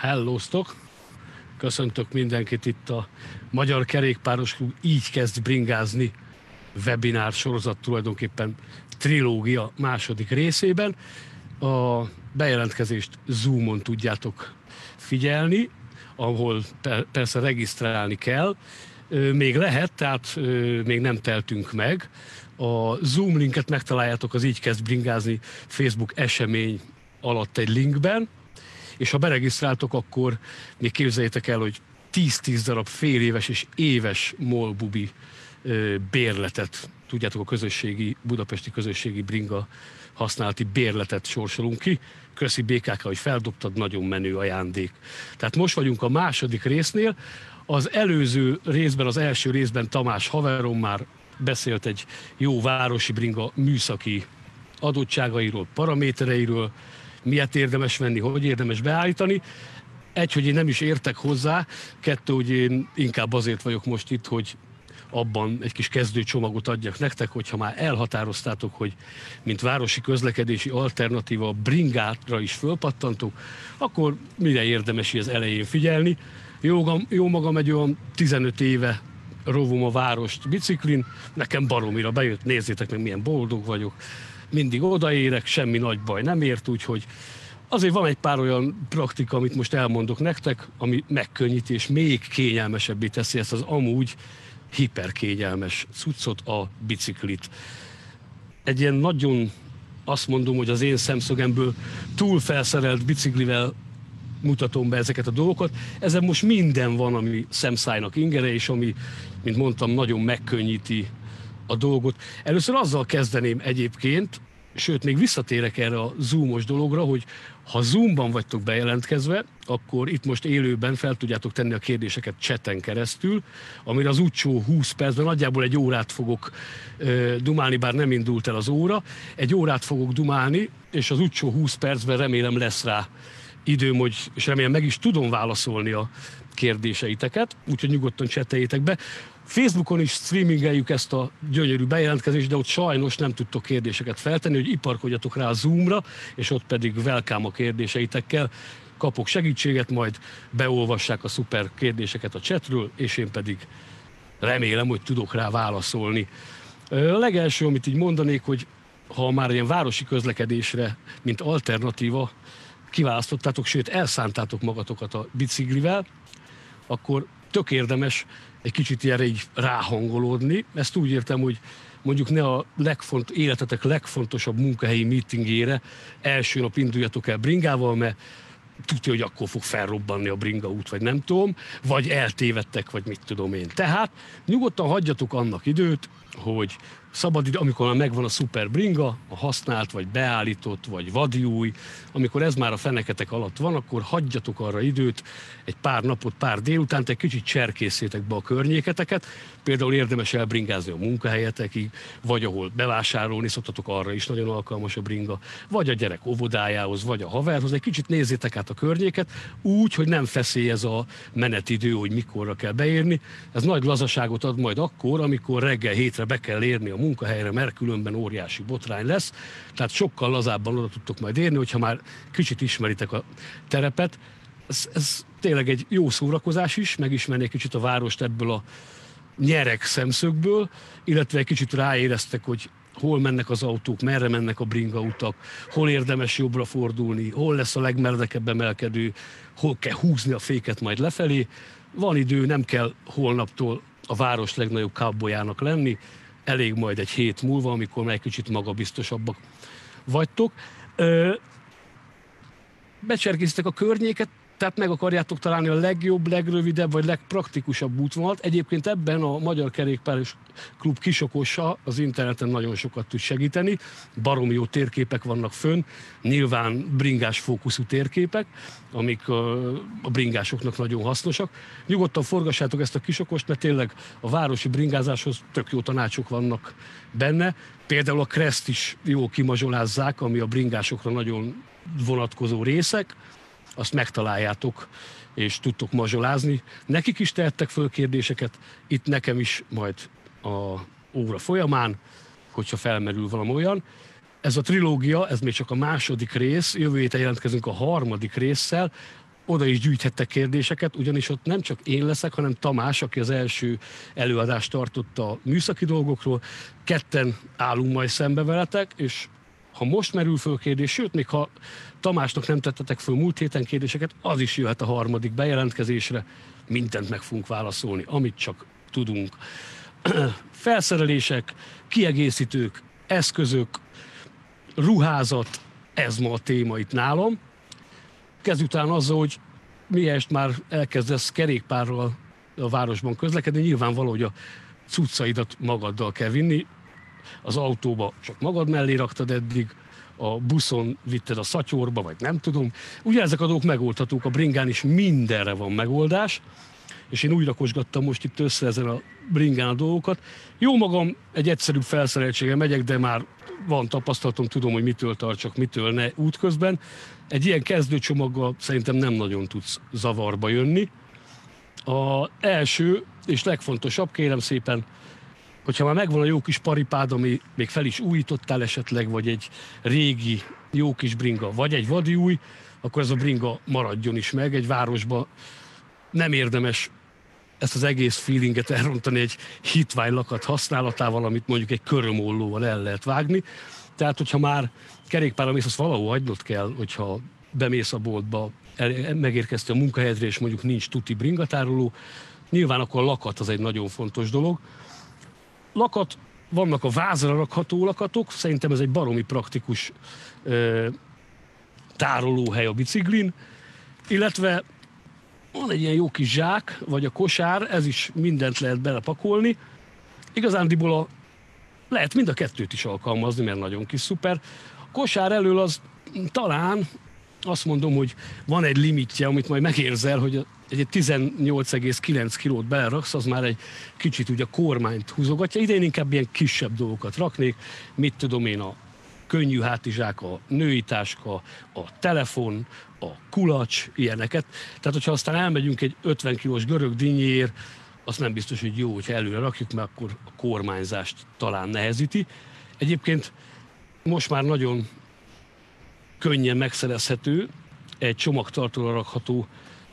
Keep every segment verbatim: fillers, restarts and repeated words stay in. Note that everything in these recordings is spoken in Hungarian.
Hellóztok! Köszöntök mindenkit itt a Magyar Kerékpáros Klub Így kezd bringázni webinár sorozat, tulajdonképpen trilógia második részében. A bejelentkezést Zoomon tudjátok figyelni, ahol persze regisztrálni kell. Még lehet, tehát még nem teltünk meg. A Zoom linket megtaláljátok az Így kezd bringázni Facebook esemény alatt egy linkben, és ha beregisztráltok, akkor még képzeljétek el, hogy tíz-tíz darab fél éves és éves molbubi bérletet, tudjátok, a közösségi, budapesti közösségi bringa használati bérletet sorsolunk ki. Köszi bé ká ká, hogy feldobtad, nagyon menő ajándék. Tehát most vagyunk a második résznél. Az előző részben, az első részben Tamás haverom már beszélt egy jó városi bringa műszaki adottságairól, paramétereiről, miért érdemes venni, hogy érdemes beállítani. Egy, hogy én nem is értek hozzá, kettő, hogy én inkább azért vagyok most itt, hogy abban egy kis kezdőcsomagot adjak nektek, hogyha már elhatároztátok, hogy mint városi közlekedési alternatíva bringátra is fölpattantok, akkor mire érdemes az elején figyelni. Jó, jó magam egy olyan tizenöt éve rovom a várost biciklin, nekem baromira bejött, nézzétek meg, milyen boldog vagyok. Mindig odaérek, semmi nagy baj nem ért, úgyhogy azért van egy pár olyan praktika, amit most elmondok nektek, ami megkönnyíti és még kényelmesebbé teszi ezt az amúgy hiperkényelmes cuccot, a biciklit. Egy ilyen nagyon, azt mondom, hogy az én szemszögemből túl felszerelt biciklivel mutatom be ezeket a dolgokat. Ezen most minden van, ami szemszájnak ingere, és ami, mint mondtam, nagyon megkönnyíti a dolgot. Először azzal kezdeném egyébként, sőt, még visszatérek erre a zoomos dologra, hogy ha Zoomban vagytok bejelentkezve, akkor itt most élőben fel tudjátok tenni a kérdéseket chaten keresztül, amire az utcsó húsz percben, nagyjából egy órát fogok uh, dumálni, bár nem indult el az óra, egy órát fogok dumálni, és az utcsó húsz percben remélem lesz rá időm, hogy, és remélem meg is tudom válaszolni a kérdéseiteket, úgyhogy nyugodtan cseteljétek be. Facebookon is streamingeljük ezt a gyönyörű bejelentkezést, de ott sajnos nem tudtok kérdéseket feltenni, hogy iparkodjatok rá a Zoomra, és ott pedig welcome a kérdéseitekkel. Kapok segítséget, majd beolvassák a szuper kérdéseket a chatről, és én pedig remélem, hogy tudok rá válaszolni. A legelső, amit így mondanék, hogy ha már ilyen városi közlekedésre, mint alternatíva kiválasztottátok, sőt elszántátok magatokat a biciklivel, akkor tök érdemes egy kicsit erre így ráhangolódni. Ezt úgy értem, hogy mondjuk ne a legfont, életetek legfontosabb munkahelyi meetingére első nap induljatok el bringával, mert tudja, hogy akkor fog felrobbanni a bringa út, vagy nem tudom, vagy eltévedtek, vagy mit tudom én. Tehát nyugodtan hagyjatok annak időt, hogy szabad idő, amikor már megvan a szuper bringa, a használt, vagy beállított, vagy vadiúj, amikor ez már a feneketek alatt van, akkor hagyjatok arra időt, egy pár napot, pár délutánt, egy kicsit cserkészétek be a környéketeket, például érdemes elbringázni a munkahelyetekig, vagy ahol bevásárolni szoktatok, arra is nagyon alkalmas a bringa, vagy a gyerek óvodájához, vagy a haverhoz, egy kicsit nézzétek át a környéket, úgy, hogy nem feszély ez a menetidő, hogy mikorra kell beérni. Ez nagy lazaságot ad majd akkor, amikor reggel hétre be kell érni a munkahelyre, mert különben óriási botrány lesz. Tehát sokkal lazábban oda tudtok majd érni, hogyha már kicsit ismeritek a terepet. Ez, ez tényleg egy jó szórakozás is, megismerni egy kicsit a várost ebből a nyereg szemszögből, illetve egy kicsit ráéreztek, hogy hol mennek az autók, merre mennek a bringautak, hol érdemes jobbra fordulni, hol lesz a legmeredekebb emelkedő, hol kell húzni a féket majd lefelé. Van idő, nem kell holnaptól a város legnagyobb cowboyának lenni, elég majd egy hét múlva, amikor már egy kicsit magabiztosabbak vagytok. Becserkésztek a környéket, tehát meg akarjátok találni a legjobb, legrövidebb vagy legpraktikusabb útvonalat. Egyébként ebben a Magyar Kerékpáros Klub kisokosa az interneten nagyon sokat tud segíteni. Baromi jó térképek vannak fönn, nyilván bringás fókuszú térképek, amik a bringásoknak nagyon hasznosak. Nyugodtan forgassátok ezt a kisokost, mert tényleg a városi bringázáshoz tök jó tanácsok vannak benne. Például a Crest is jól kimazsolázzák, ami a bringásokra nagyon vonatkozó részek. Azt megtaláljátok, és tudtok mazsolázni. Nekik is tehettek föl kérdéseket, itt nekem is majd a óra folyamán, hogyha felmerül valami olyan. Ez a trilógia, ez még csak a második rész, jövő héten jelentkezünk a harmadik résszel, oda is gyűjthettek kérdéseket, ugyanis ott nem csak én leszek, hanem Tamás, aki az első előadást tartotta a műszaki dolgokról. Ketten állunk majd szembe veletek, és ha most merül föl kérdés, sőt, még ha Tamásnak nem tettetek föl múlt héten kérdéseket, az is jöhet a harmadik bejelentkezésre. Mindent meg fogunk válaszolni, amit csak tudunk. Felszerelések, kiegészítők, eszközök, ruházat, ez ma a téma itt nálam. Kezdj után azzal, hogy miért már elkezdesz kerékpárral a városban közlekedni, nyilvánvaló, hogy a cuccaidat magaddal kell vinni. Az autóba csak magad mellé raktad eddig, a buszon vitted a szatyorba, vagy nem tudom. Ugye ezek a dolgok megoldhatók, a bringán is mindenre van megoldás, és én úgy rakosgattam most itt össze ezen a bringán a dolgokat. Jó magam, egy egyszerűbb felszereltséggel megyek, de már van tapasztalatom, tudom, hogy mitől tartsak, mitől ne útközben. Egy ilyen kezdőcsomaggal szerintem nem nagyon tudsz zavarba jönni. Az első és legfontosabb, kérem szépen, hogyha már megvan a jó kis paripád, ami még fel is újítottál esetleg, vagy egy régi jó kis bringa, vagy egy vadi új, akkor ez a bringa maradjon is meg. Egy városban nem érdemes ezt az egész feelinget elrontani egy hitványlakat használatával, amit mondjuk egy körömollóval el lehet vágni. Tehát, hogyha már kerékpárra mész, azt valahol hagynod kell, hogyha bemész a boltba, megérkeztél a munkahelyedre, és mondjuk nincs tuti bringatároló. Nyilván akkor a lakat az egy nagyon fontos dolog. Lakat, vannak a vázra rakható lakatok, szerintem ez egy baromi praktikus ö, tárolóhely a biciklin, illetve van egy ilyen jó kis zsák, vagy a kosár, ez is mindent lehet belepakolni. Igazándiból a, lehet mind a kettőt is alkalmazni, mert nagyon kis szuper. A kosár elől az talán azt mondom, hogy van egy limitje, amit majd megérzel, hogy egy tizennyolc egész kilenc kilót beleraksz, az már egy kicsit ugye a kormányt húzogatja. Idén inkább ilyen kisebb dolgokat raknék, mit tudom én, a könnyű hátizsák, a női táska, a telefon, a kulacs, ilyeneket. Tehát, hogyha aztán elmegyünk egy ötven kilós görög dinnyéért, az nem biztos, hogy jó, hogyha előre rakjuk, mert akkor a kormányzást talán nehezíti. Egyébként most már nagyon könnyen megszerezhető egy csomagtartóra rakható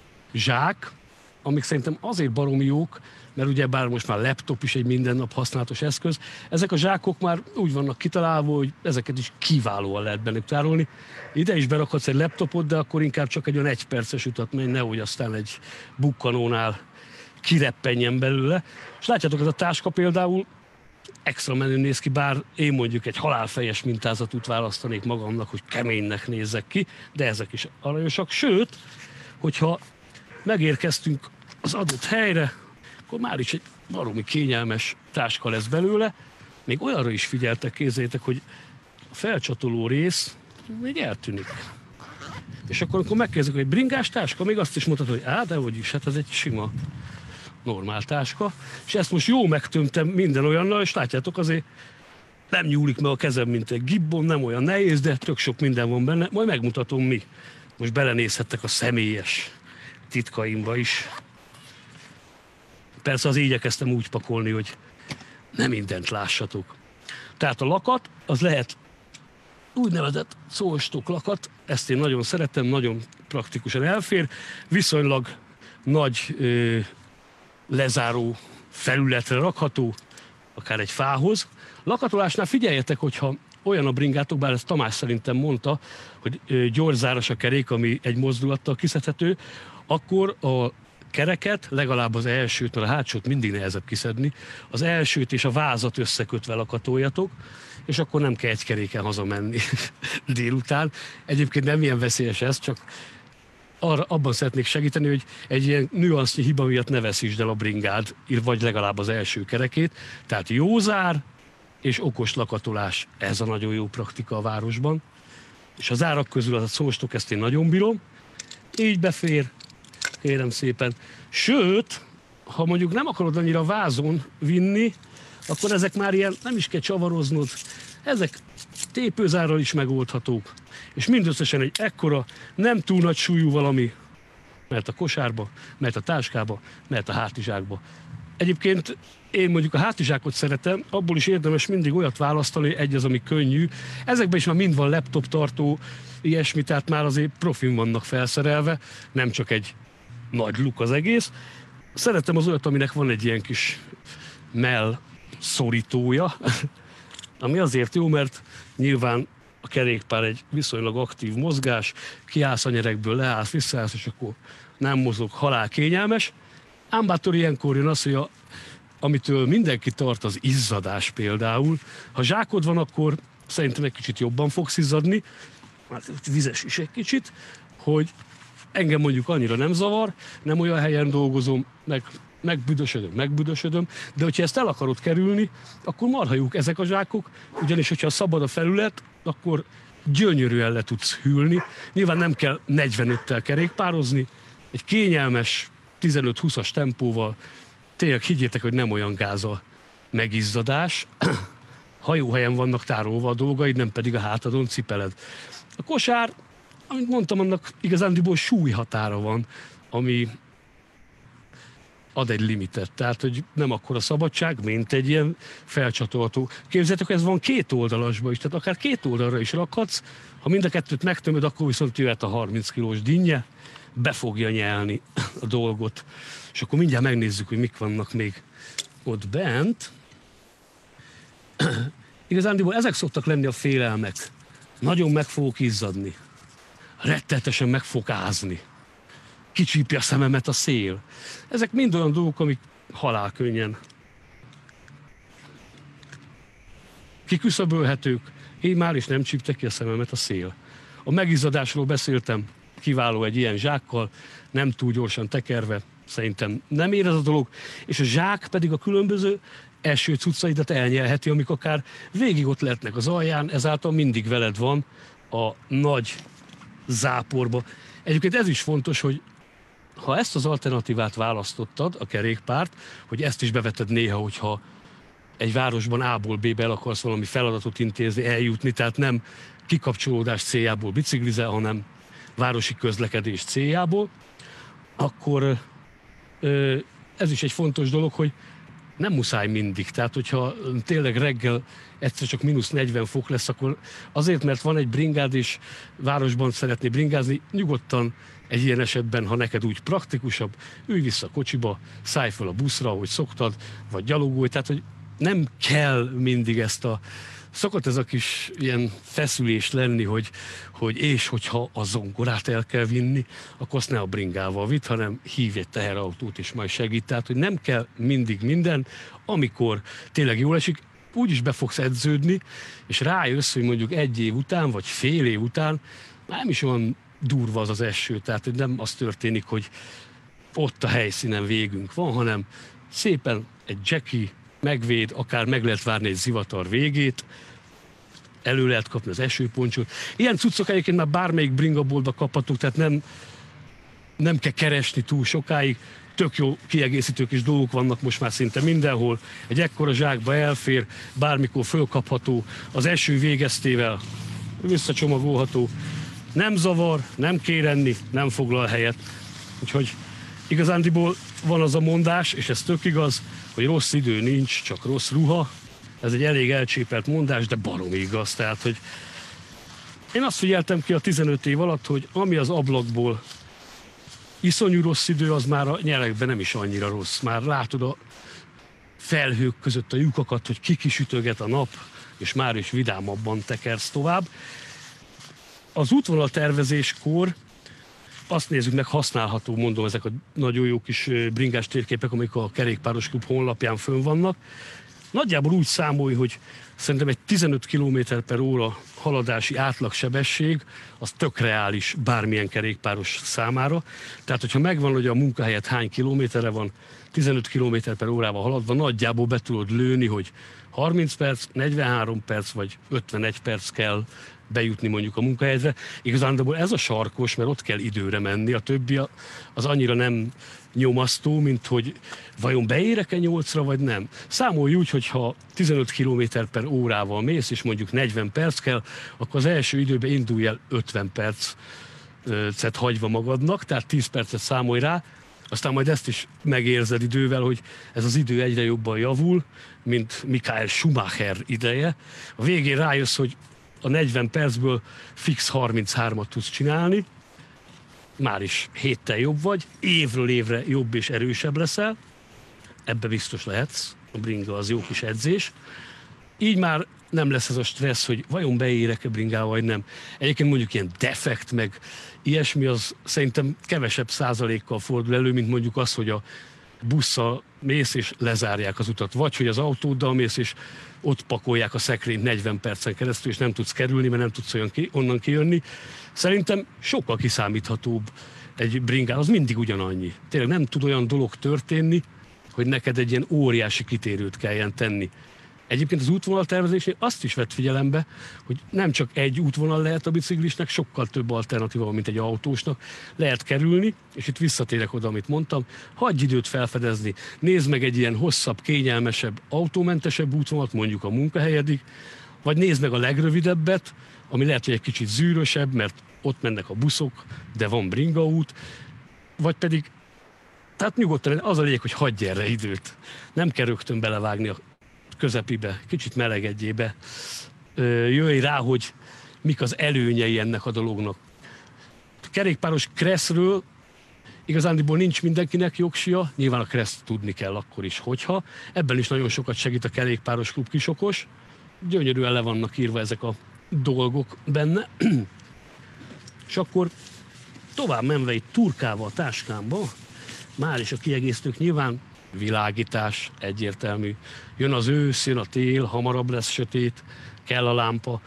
zsák, amik szerintem azért baromi jók, mert ugye bár most már laptop is egy mindennap használatos eszköz, ezek a zsákok már úgy vannak kitalálva, hogy ezeket is kiválóan lehet bennük tárolni. Ide is berakhatsz egy laptopot, de akkor inkább csak egy olyan egyperces utat menj, nehogy aztán egy bukkanónál kireppenjen belőle. És látjátok, ez a táska például extra menőn néz ki, bár én mondjuk egy halálfejes mintázatút választanék magamnak, hogy keménynek nézzek ki, de ezek is aranyosak. Sőt, hogyha megérkeztünk az adott helyre, akkor már is egy baromi kényelmes táska lesz belőle. Még olyanra is figyeltek, kézzétek, hogy a felcsatoló rész még eltűnik. És akkor, amikor megkérdezik, hogy egy bringás táska, még azt is mondhatod, hogy á, dehogy is, hát ez egy sima, normál táska. És ezt most jó megtömtem minden olyannal, és látjátok, azért nem nyúlik meg a kezem, mint egy gibbon, nem olyan nehéz, de tök sok minden van benne. Majd megmutatom mi. Most belenézhettek a személyes titkaimba is. Persze az igyekeztem úgy pakolni, hogy nem mindent lássatok. Tehát a lakat, az lehet úgynevezett szóstok lakat, ezt én nagyon szeretem, nagyon praktikusan elfér, viszonylag nagy ö, lezáró felületre rakható, akár egy fához. Lakatolásnál figyeljetek, hogyha olyan a bringátok, bár ezt Tamás szerintem mondta, hogy ö, gyorszáras a kerék, ami egy mozdulattal kiszedhető, akkor a kereket, legalább az elsőt, mert a hátsót mindig nehezebb kiszedni, az elsőt és a vázat összekötve lakatoljatok, és akkor nem kell egy keréken hazamenni délután. Egyébként nem ilyen veszélyes ez, csak arra, abban szeretnék segíteni, hogy egy ilyen nüansznyi hiba miatt ne veszítsd el a bringád, vagy legalább az első kerekét. Tehát jó zár és okos lakatolás, ez a nagyon jó praktika a városban. És az árak közül az a szóstok, ezt én nagyon bírom. Így befér, kérem szépen. Sőt, ha mondjuk nem akarod annyira vázon vinni, akkor ezek már ilyen, nem is kell csavaroznod, ezek tépőzárral is megoldhatók. És mindösszesen egy ekkora, nem túl nagy súlyú valami, mert a kosárba, mert a táskába, mert a hátizsákba. Egyébként én mondjuk a hátizsákot szeretem, abból is érdemes mindig olyat választani, egy az, ami könnyű. Ezekben is már mind van laptop tartó, ilyesmi, tehát már azért profin vannak felszerelve, nem csak egy nagy luk az egész. Szeretem az olyat, aminek van egy ilyen kis mell szorítója, ami azért jó, mert nyilván a kerékpár egy viszonylag aktív mozgás, kiállsz a nyerekből, leállsz, visszaállsz, és akkor nem mozog, halál kényelmes. Ám bátor ilyenkor jön az, hogy a, amitől mindenki tart, az izzadás például. Ha zsákod van, akkor szerintem egy kicsit jobban fogsz izzadni, hát vizes is egy kicsit, hogy engem mondjuk annyira nem zavar, nem olyan helyen dolgozom, meg megbüdösödöm, megbüdösödöm, de hogyha ezt el akarod kerülni, akkor marha jók ezek a zsákok, ugyanis hogyha szabad a felület, akkor gyönyörűen le tudsz hűlni. Nyilván nem kell negyvenöttel kerékpározni, egy kényelmes tizenöt-húszas tempóval, tényleg higgyétek, hogy nem olyan gáz a megizzadás, ha jó helyen vannak tárolva a dolgaid, nem pedig a hátadon cipeled. A kosár, amit mondtam, annak igazándiból súlyhatára van, ami ad egy limitet, tehát hogy nem akkora szabadság, mint egy ilyen felcsatolható. Képzeljétek, ez van két oldalasban is, tehát akár két oldalra is rakhatsz, ha mind a kettőt megtömöd, akkor viszont jöhet a harminc kilós dinnye, be fogja nyelni a dolgot. És akkor mindjárt megnézzük, hogy mik vannak még ott bent. Igazándiból ezek szoktak lenni a félelmek. Nagyon meg fogok izzadni. Rettenetesen meg fog ázni. Kicsípja a szememet a szél. Ezek mind olyan dolgok, amik halálkönnyen kiküszöbölhetők. Én már is nem csípte ki a szememet a szél. A megizzadásról beszéltem, kiváló egy ilyen zsákkal, nem túl gyorsan tekerve, szerintem nem ér ez a dolog, és a zsák pedig a különböző első cuccaidat elnyelheti, amik akár végig ott lehetnek az alján, ezáltal mindig veled van a nagy záporba. Egyébként ez is fontos, hogy ha ezt az alternatívát választottad, a kerékpárt, hogy ezt is beveted néha, hogyha egy városban A-ból B-be el akarsz valami feladatot intézni, eljutni, tehát nem kikapcsolódás céljából biciklizel, hanem városi közlekedés céljából, akkor ez is egy fontos dolog, hogy nem muszáj mindig. Tehát, hogyha tényleg reggel egyszer csak mínusz negyven fok lesz, akkor azért, mert van egy bringád, és városban szeretné bringázni, nyugodtan egy ilyen esetben, ha neked úgy praktikusabb, ülj vissza a kocsiba, szállj fel a buszra, ahogy szoktad, vagy gyalogolj. Tehát, hogy nem kell mindig ezt a... Szokott ez a kis ilyen feszülés lenni, hogy, hogy és hogyha a zongorát el kell vinni, akkor azt ne a bringával vidd, hanem hívj egy teherautót és majd segít. Tehát, hogy nem kell mindig minden, amikor tényleg jól esik, úgyis be fogsz edződni, és rájössz, hogy mondjuk egy év után, vagy fél év után nem is olyan durva az az eső, tehát hogy nem az történik, hogy ott a helyszínen végünk van, hanem szépen egy Jackie megvéd, akár meg lehet várni egy zivatar végét, elő lehet kapni az esőponcsot. Ilyen cuccok egyébként már bármelyik bringaboltba kaphatók, tehát nem, nem kell keresni túl sokáig, tök jó kiegészítő kis dolgok vannak most már szinte mindenhol, egy ekkora zsákba elfér, bármikor fölkapható, az eső végeztével visszacsomagolható, nem zavar, nem kér enni, nem foglal helyet. Úgyhogy igazándiból van az a mondás, és ez tök igaz, hogy rossz idő nincs, csak rossz ruha. Ez egy elég elcsépelt mondás, de baromi igaz. Tehát, hogy én azt figyeltem ki a tizenöt év alatt, hogy ami az ablakból iszonyú rossz idő, az már a nyerekben nem is annyira rossz. Már látod a felhők között a lyukakat, hogy kikisütöget a nap, és már is vidámabban tekersz tovább. Az útvonal tervezéskor azt nézzük meg, használható, mondom, ezek a nagyon jó kis bringás térképek, amik a Kerékpáros Klub honlapján fönn vannak. Nagyjából úgy számolj, hogy szerintem egy tizenöt kilométer per óra haladási átlagsebesség, az tök reális bármilyen kerékpáros számára. Tehát, hogyha megvan, hogy a munkahelyet hány kilométerre van, tizenöt kilométer per órával haladva, nagyjából be tudod lőni, hogy harminc perc, negyvenhárom perc vagy ötvenegy perc kell bejutni mondjuk a munkahelyre. Igazándiból ez a sarkos, mert ott kell időre menni, a többi az annyira nem nyomasztó, mint hogy vajon beérek-e nyolcra, vagy nem. Számolj úgy, hogy ha tizenöt kilométer per órával mész, és mondjuk negyven perc kell, akkor az első időben indulj el ötven percet hagyva magadnak, tehát tíz percet számolj rá, Aztán majd ezt is megérzed idővel, hogy ez az idő egyre jobban javul, mint Michael Schumacher ideje. A végén rájössz, hogy a negyven percből fix harminchármat tudsz csinálni, már is héttel jobb vagy, évről évre jobb és erősebb leszel, ebbe biztos lehetsz, a bringa az jó kis edzés. Így már nem lesz ez a stressz, hogy vajon beérek-e bringával, vagy nem. Egyébként mondjuk ilyen defekt, meg ilyesmi, az szerintem kevesebb százalékkal fordul elő, mint mondjuk az, hogy a busszal mész és lezárják az utat. Vagy hogy az autóddal mész és ott pakolják a szekrényt negyven percen keresztül, és nem tudsz kerülni, mert nem tudsz olyan ki, onnan kijönni. Szerintem sokkal kiszámíthatóbb egy bringá, az mindig ugyanannyi. Tényleg nem tud olyan dolog történni, hogy neked egy ilyen óriási kitérőt kelljen tenni. Egyébként az útvonaltervezésnél azt is vett figyelembe, hogy nem csak egy útvonal lehet a biciklisnek, sokkal több alternatíva van, mint egy autósnak. Lehet kerülni, és itt visszatérek oda, amit mondtam, hagyj időt felfedezni, nézd meg egy ilyen hosszabb, kényelmesebb, autómentesebb útvonalat, mondjuk a munkahelyedig, vagy nézd meg a legrövidebbet, ami lehet, hogy egy kicsit zűrösebb, mert ott mennek a buszok, de van bringaút, vagy pedig, tehát nyugodtan az a lényeg, hogy hagyj erre időt. Nem kell rögtön belevágni a közepibe, kicsit melegedjébe. Jöjj rá, hogy mik az előnyei ennek a dolognak. Kerékpáros kresszről igazándiból nincs mindenkinek jogsia, nyilván a kreszt tudni kell akkor is, hogyha. Ebben is nagyon sokat segít a kerékpáros klub Kisokos. Gyönyörűen le vannak írva ezek a dolgok benne. És akkor tovább menve itt turkálva a táskámba, már is a kiegészítők nyilván világítás egyértelmű. Jön az ősz, jön a tél, hamarabb lesz sötét, kell a lámpa.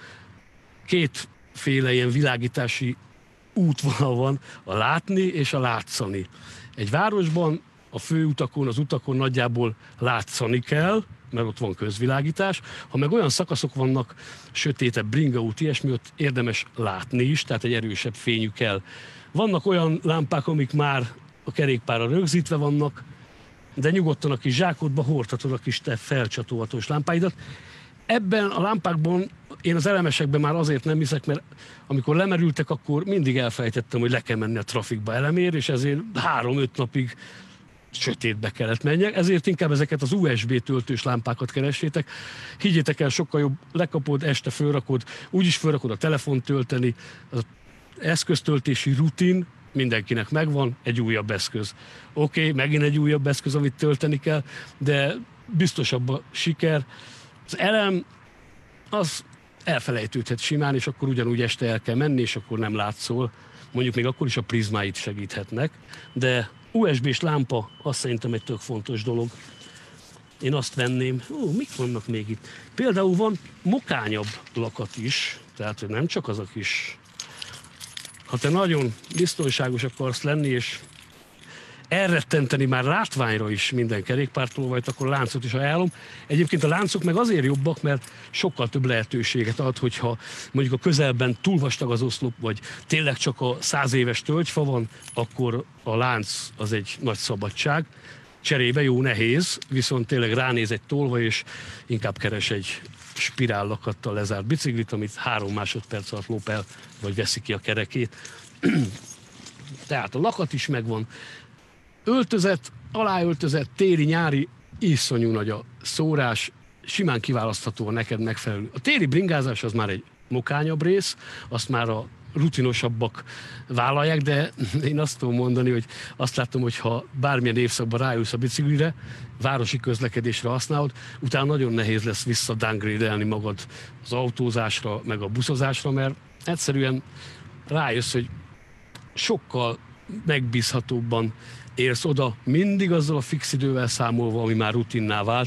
Kétféle ilyen világítási útvonal van, a látni és a látszani. Egy városban, a főutakon, az utakon nagyjából látszani kell, mert ott van közvilágítás. Ha meg olyan szakaszok vannak, sötétebb bringaút, ilyesmi, ott érdemes látni is, tehát egy erősebb fényű kell. Vannak olyan lámpák, amik már a kerékpárra rögzítve vannak, de nyugodtan a kis zsákodba hordhatod a kis te felcsatolhatós lámpáidat. Ebben a lámpákban én az elemesekben már azért nem hiszek, mert amikor lemerültek, akkor mindig elfelejtettem, hogy le kell menni a trafikba elemér, és ezért három-öt napig sötétbe kellett menjek, ezért inkább ezeket az u es bé töltős lámpákat keressétek. Higgyétek el, sokkal jobb, lekapod, este fölrakod, úgyis fölrakod a telefont tölteni, az eszköztöltési rutin mindenkinek megvan, egy újabb eszköz. Oké, okay, megint egy újabb eszköz, amit tölteni kell, de biztosabb a siker. Az elem, az elfelejtődhet simán, és akkor ugyanúgy este el kell menni, és akkor nem látszol. Mondjuk még akkor is a prizmáit segíthetnek, de u es bé-s lámpa, azt szerintem egy tök fontos dolog. Én azt venném, ó, mik vannak még itt? Például van mokányabb lakat is, tehát nem csak az a kis. Ha te nagyon biztonságos akarsz lenni, és elrettenteni már látványra is minden kerékpártolvajt, akkor a láncot is ajánlom. Egyébként a láncok meg azért jobbak, mert sokkal több lehetőséget ad, hogyha mondjuk a közelben túl vastag az oszlop, vagy tényleg csak a száz éves tölgyfa van, akkor a lánc az egy nagy szabadság. Cserébe jó nehéz, viszont tényleg ránéz egy tolvaj, és inkább keres egy spirállakattal lezárt biciklit, amit három másodperc alatt lop el, vagy veszi ki a kerekét. Tehát a lakat is megvan. Öltözet, aláöltözet, téli, nyári, iszonyú nagy a szórás, simán kiválasztható a neked megfelelő. A téli bringázás az már egy mokányabb rész, azt már a rutinosabbak vállalják, de én azt tudom mondani, hogy azt látom, hogy ha bármilyen évszakban ráülsz a biciklire, városi közlekedésre használod, utána nagyon nehéz lesz vissza downgrade-elni magad az autózásra, meg a buszozásra, mert egyszerűen rájössz, hogy sokkal megbízhatóbban érsz oda, mindig azzal a fix idővel számolva, ami már rutinná vált,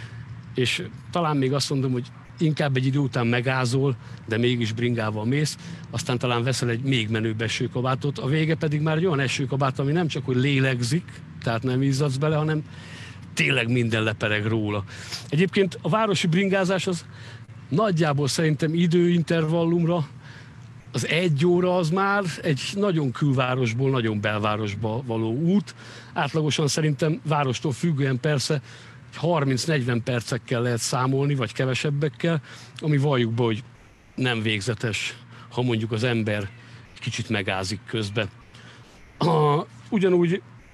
és talán még azt mondom, hogy inkább egy idő után megázol, de mégis bringával mész, aztán talán veszel egy még menőbb esőkabátot, a vége pedig már egy olyan esőkabát, ami nem csak, hogy lélegzik, tehát nem izzadsz bele, hanem tényleg minden lepereg róla. Egyébként a városi bringázás az nagyjából szerintem időintervallumra, az egy óra az már egy nagyon külvárosból, nagyon belvárosba való út. Átlagosan szerintem várostól függően persze harminc-negyven percekkel lehet számolni, vagy kevesebbekkel, ami valljuk be, hogy nem végzetes, ha mondjuk az ember kicsit megázik közben. A, ugyanúgy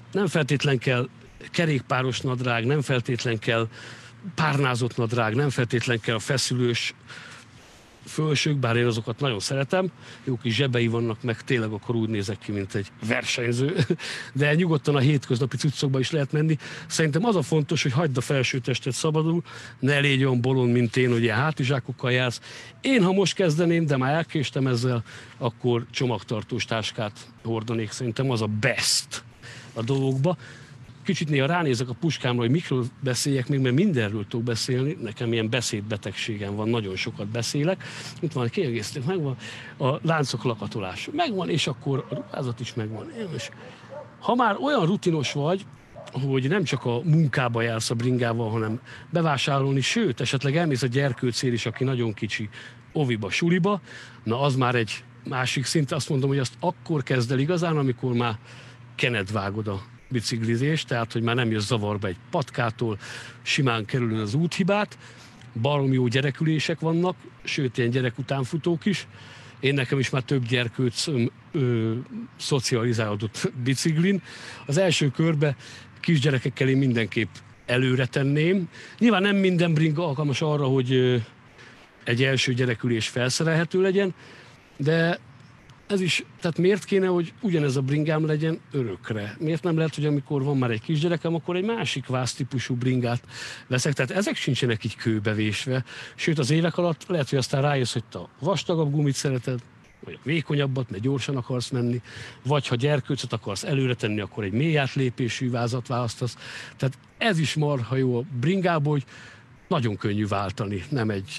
nem feltétlen kell kerékpáros nadrág, nem feltétlen kell párnázott nadrág, nem feltétlen kell feszülős fölsők, bár én azokat nagyon szeretem, jó kis zsebei vannak, meg tényleg akkor úgy nézek ki, mint egy versenyző, de nyugodtan a hétköznapi cuccokba is lehet menni. Szerintem az a fontos, hogy hagyd a felsőtestet szabadul, ne légy olyan bolond, mint én, hogy ilyen hátizsákokkal jársz. Én, ha most kezdeném, de már elkéstem ezzel, akkor csomagtartós táskát hordanék, szerintem az a best a dolgokba. Kicsit néha ránézek a puskámra, hogy mikről beszéljek még, mert mindenről tudok beszélni. Nekem ilyen beszédbetegségem van, nagyon sokat beszélek. Itt van, kiegészítek, megvan a láncok lakatolás. Megvan, és akkor a ruházat is megvan. És ha már olyan rutinos vagy, hogy nem csak a munkába jársz a bringával, hanem bevásárolni, sőt, esetleg elmész a gyerkőcél is, aki nagyon kicsi, oviba, suliba, na az már egy másik szint. Azt mondom, hogy azt akkor kezd el igazán, amikor már kened vágod a biciklizés, tehát hogy már nem jössz zavarba egy patkától, simán kerülöd az úthibát, baromi jó gyerekülések vannak, sőt, ilyen gyerek utánfutók is. Én nekem is már több gyerkőc ö, ö, szocializálódott biciklin. Az első körbe kisgyerekekkel én mindenképp előre tenném. Nyilván nem minden bringa alkalmas arra, hogy ö, egy első gyerekülés felszerelhető legyen, de ez is, tehát miért kéne, hogy ugyanez a bringám legyen örökre? Miért nem lehet, hogy amikor van már egy kisgyerekem, akkor egy másik vásztípusú bringát veszek? Tehát ezek sincsenek így kőbevésve. Sőt, az évek alatt lehet, hogy aztán rájössz, hogy te a vastagabb gumit szereted, vagy a vékonyabbat, mert gyorsan akarsz menni, vagy ha gyerkőcöt akarsz előre tenni, akkor egy mély átlépésű vázat választasz. Tehát ez is marha jó a bringából, hogy nagyon könnyű váltani, nem egy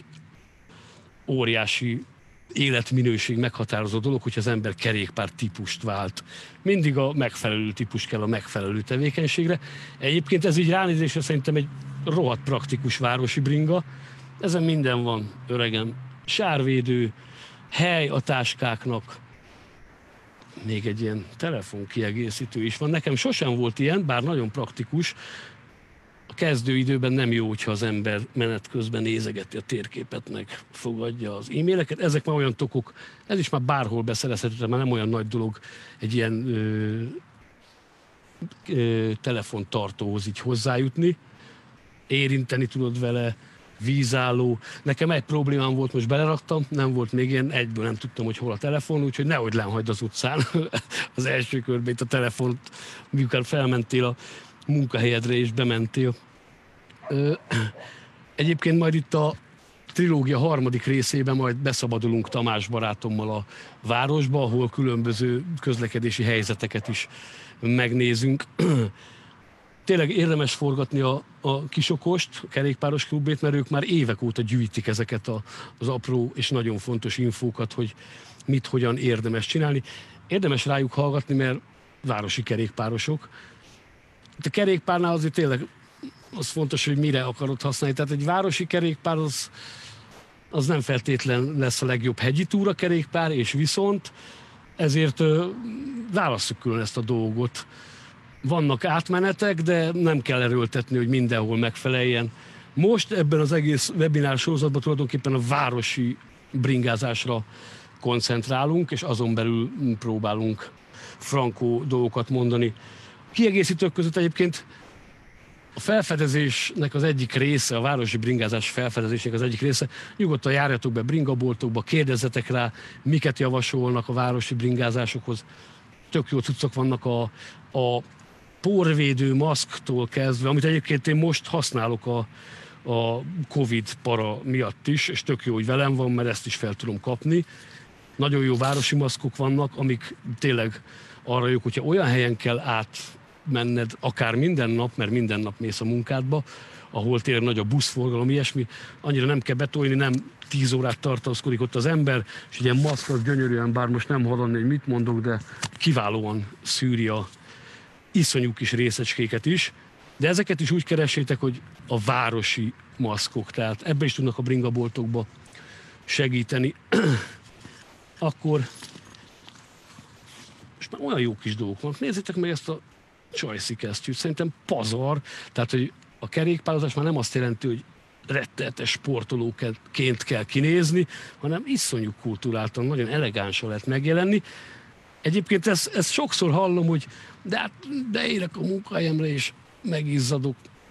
óriási életminőség meghatározó dolog, hogy az ember kerékpár típust vált. Mindig a megfelelő típus kell a megfelelő tevékenységre. Egyébként ez így ránézésre szerintem egy rohadt praktikus városi bringa. Ezen minden van, öregem. Sárvédő, hely a táskáknak, még egy ilyen telefonkiegészítő is van. Nekem sosem volt ilyen, bár nagyon praktikus. A kezdőidőben nem jó, hogyha az ember menet közben nézegeti a térképet, meg fogadja az e-maileket. Ezek már olyan tokok, ez is már bárhol beszerezhető, már nem olyan nagy dolog egy ilyen ö, ö, telefontartóhoz így hozzájutni. Érinteni tudod vele, vízálló. Nekem egy problémám volt, most beleraktam, nem volt még ilyen, egyből nem tudtam, hogy hol a telefon, úgyhogy nehogy lenhagyd az utcán az első körben itt a telefont, mikor felmentél a munkahelyedre és bementél. Ö, egyébként majd itt a trilógia harmadik részében majd beszabadulunk Tamás barátommal a városba, ahol különböző közlekedési helyzeteket is megnézünk. Tényleg érdemes forgatni a, a Kisokost, a kerékpáros klubét, mert ők már évek óta gyűjtik ezeket a, az apró és nagyon fontos infókat, hogy mit, hogyan érdemes csinálni. Érdemes rájuk hallgatni, mert városi kerékpárosok. A kerékpárnál azért tényleg az fontos, hogy mire akarod használni. Tehát egy városi kerékpár az, az nem feltétlen lesz a legjobb hegyi túra kerékpár, és viszont ezért válasszuk külön ezt a dolgot. Vannak átmenetek, de nem kell erőltetni, hogy mindenhol megfeleljen. Most ebben az egész webinár sorozatban tulajdonképpen a városi bringázásra koncentrálunk, és azon belül próbálunk frankó dolgokat mondani. Kiegészítők között egyébként a felfedezésnek az egyik része, a városi bringázás felfedezésnek az egyik része, nyugodtan járjatok be bringaboltokba, kérdezzetek rá, miket javasolnak a városi bringázásokhoz. Tök jó cuccok vannak a, a porvédő maszktól kezdve, amit egyébként én most használok a, a Covid para miatt is, és tök jó, hogy velem van, mert ezt is fel tudom kapni. Nagyon jó városi maszkok vannak, amik tényleg arra jók, hogyha olyan helyen kell átmenned, akár minden nap, mert minden nap mész a munkádba, ahol tényleg nagy a buszforgalom, ilyesmi, annyira nem kell betolni, nem tíz órát tartózkodik ott az ember, és ilyen maszk az gyönyörűen, bár most nem hallani, hogy mit mondok, de kiválóan szűri a iszonyú kis részecskéket is, de ezeket is úgy keressétek, hogy a városi maszkok, tehát ebbe is tudnak a bringaboltokba segíteni. Akkor most már olyan jó kis dolgok vannak. Nézzétek meg ezt a csajszi kesztyűt, szerintem pazar, tehát hogy a kerékpározás már nem azt jelenti, hogy rettenetes sportolóként kell kinézni, hanem iszonyú kultúráltan, nagyon elegánsan lehet megjelenni. Egyébként ezt, ezt sokszor hallom, hogy de, hát, de érek a munkahelyemre és megizzadok.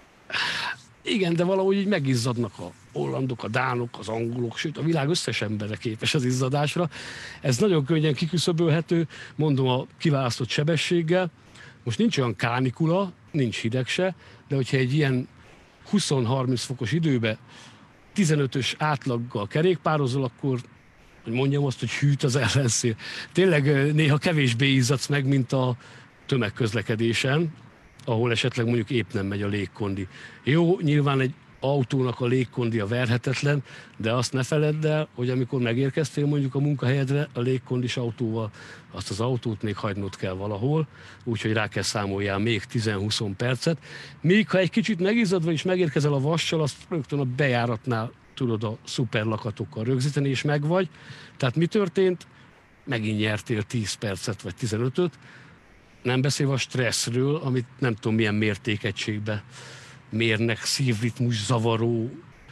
Igen, de valahogy így megizzadnak a hollandok, a dánok, az angolok, sőt a világ összes emberre képes az izzadásra. Ez nagyon könnyen kiküszöbölhető, mondom a kiválasztott sebességgel. Most nincs olyan kánikula, nincs hideg se, de hogyha egy ilyen húsz-harminc fokos időbe tizenötös átlaggal kerékpározol, akkor hogy mondjam azt, hogy hűt az ellenszél. Tényleg néha kevésbé izzadsz meg, mint a tömegközlekedésen, ahol esetleg mondjuk épp nem megy a légkondi. Jó, nyilván egy autónak a légkondia verhetetlen, de azt ne feledd el, hogy amikor megérkeztél mondjuk a munkahelyedre a légkondis autóval, azt az autót még hagynod kell valahol, úgyhogy rá kell számoljál még tíz-húsz percet. Míg ha egy kicsit megizzadva is megérkezel a vassal, azt rögtön a bejáratnál tudod a szuperlakatokkal rögzíteni, és megvagy. Tehát mi történt? Megint nyertél tíz percet vagy tizenötöt, nem beszélve a stresszről, amit nem tudom milyen mértékegységben mérnek, szívritmus zavaró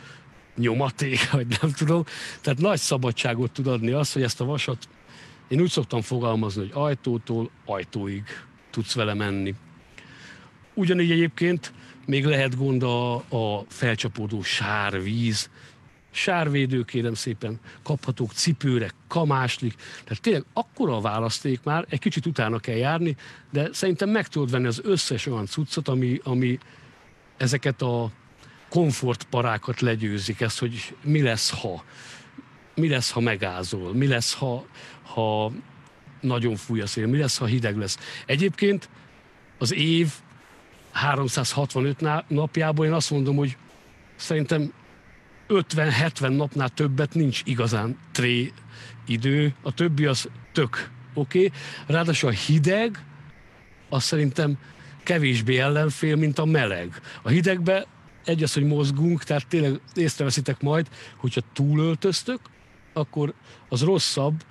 nyomaték, vagy nem tudom. Tehát nagy szabadságot tud adni az, hogy ezt a vasat, én úgy szoktam fogalmazni, hogy ajtótól ajtóig tudsz vele menni. Ugyanígy egyébként még lehet gond a, a felcsapódó sárvíz, sárvédő, kérem szépen, kaphatók cipőre, kamáslik, tehát tényleg akkora a választék már, egy kicsit utána kell járni, de szerintem meg tudod venni az összes olyan cuccot, ami, ami ezeket a komfortparákat legyőzik, ezt, hogy mi lesz, ha, mi lesz, ha megázol, mi lesz, ha, ha nagyon fúj a szél, mi lesz, ha hideg lesz. Egyébként az év háromszázhatvanöt napjából én azt mondom, hogy szerintem ötven-hetven napnál többet nincs igazán tré idő, a többi az tök oké. Okay. Ráadásul a hideg, az szerintem kevésbé ellenfél, mint a meleg. A hidegbe egy az, hogy mozgunk, tehát tényleg észreveszitek majd, hogyha túlöltöztök, akkor az rosszabb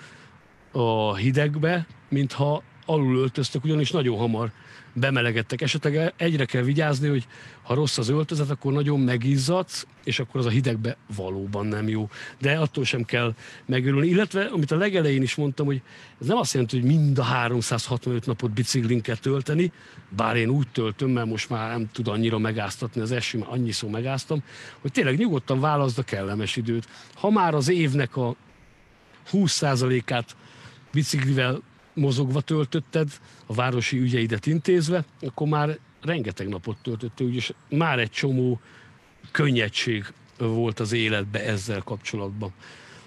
a hidegbe, mint ha alulöltöztök, ugyanis nagyon hamar bemelegedtek. Esetleg egyre kell vigyázni, hogy ha rossz az öltözet, akkor nagyon megizzadsz, és akkor az a hidegbe valóban nem jó. De attól sem kell megörülni. Illetve, amit a legelején is mondtam, hogy ez nem azt jelenti, hogy mind a háromszázhatvanöt napot biciklin kell tölteni, bár én úgy töltöm, mert most már nem tud annyira megáztatni az eső, mert annyiszor megáztam, hogy tényleg nyugodtan válaszd a kellemes időt. Ha már az évnek a húsz százalékát biciklivel mozogva töltötted, a városi ügyeidet intézve, akkor már rengeteg napot töltöttél, úgyis már egy csomó könnyedség volt az életbe ezzel kapcsolatban.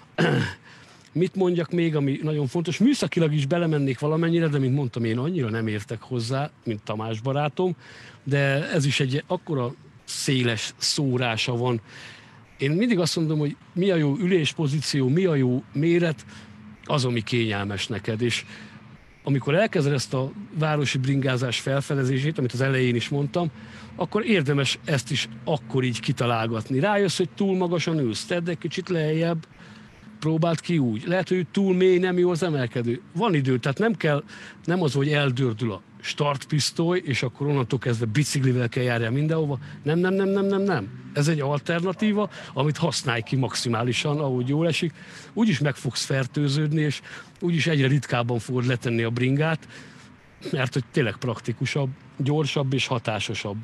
Mit mondjak még, ami nagyon fontos? Műszakilag is belemennék valamennyire, de mint mondtam, én annyira nem értek hozzá, mint Tamás barátom, de ez is egy akkora széles szórása van. Én mindig azt mondom, hogy mi a jó üléspozíció, mi a jó méret, az, ami kényelmes neked, és amikor elkezded ezt a városi bringázás felfedezését, amit az elején is mondtam, akkor érdemes ezt is akkor így kitalálgatni. Rájössz, hogy túl magasan ülsz, tedd egy kicsit lejjebb, próbáld ki úgy. Lehet, hogy túl mély, nem jó az emelkedő. Van idő, tehát nem kell, nem az, hogy eldördül a startpisztoly, és akkor onnantól kezdve biciklivel kell járjál mindenhova. Nem, nem, nem, nem, nem, nem. Ez egy alternatíva, amit használj ki maximálisan, ahogy jól esik. Úgyis meg fogsz fertőződni, és úgyis egyre ritkábban fogod letenni a bringát, mert hogy tényleg praktikusabb, gyorsabb és hatásosabb.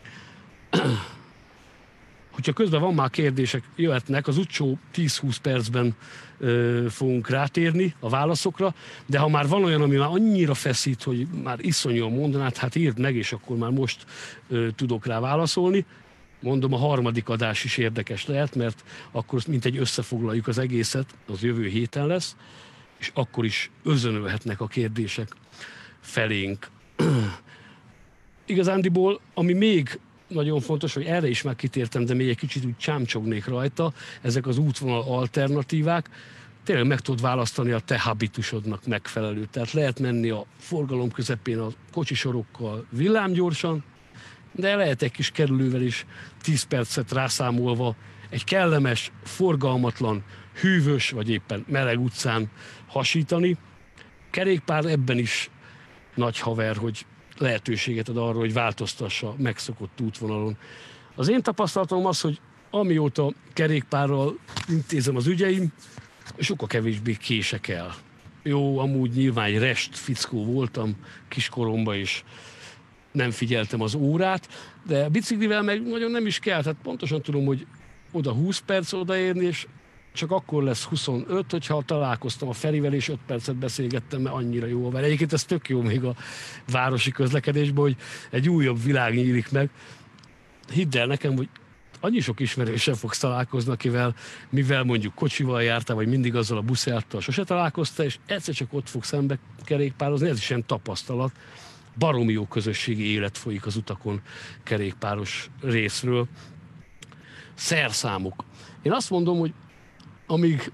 Hogyha közben van már kérdések, jöhetnek, az utcsó tíz-húsz percben ö, fogunk rátérni a válaszokra, de ha már van olyan, ami már annyira feszít, hogy már iszonyúan mondanád, hát írd meg, és akkor már most ö, tudok rá válaszolni. Mondom, a harmadik adás is érdekes lehet, mert akkor mintegy összefoglaljuk az egészet, az jövő héten lesz, és akkor is özönölhetnek a kérdések felénk. Igazándiból, ami még nagyon fontos, hogy erre is már kitértem, de még egy kicsit úgy csámcsognék rajta, ezek az útvonal alternatívák, tényleg meg tudod választani a te habitusodnak megfelelő. Tehát lehet menni a forgalom közepén a kocsisorokkal villámgyorsan, de lehet egy kis kerülővel is tíz percet rászámolva egy kellemes, forgalmatlan, hűvös vagy éppen meleg utcán hasítani. Kerékpár ebben is nagy haver, hogy lehetőséget ad arra, hogy változtassa megszokott útvonalon. Az én tapasztalatom az, hogy amióta kerékpárral intézem az ügyeim, sokkal kevésbé kések el. jó, amúgy nyilván egy rest fickó voltam kiskoromban, és nem figyeltem az órát, de biciklivel meg nagyon nem is kell, tehát pontosan tudom, hogy oda húsz perc odaérni, és csak akkor lesz huszonöt, hogyha találkoztam a Ferivel, és öt percet beszélgettem, mert annyira jó vele. Egyébként ez tök jó még a városi közlekedésben, hogy egy újabb világ nyílik meg. Hidd el nekem, hogy annyi sok ismerősen fogsz találkozni, akivel, mivel mondjuk kocsival jártál, vagy mindig azzal a buszjártál, sose találkoztál, és egyszer csak ott fogsz szembe kerékpározni, ez is ilyen tapasztalat. Baromi jó közösségi élet folyik az utakon kerékpáros részről. Szerszámok. Én azt mondom, hogy amíg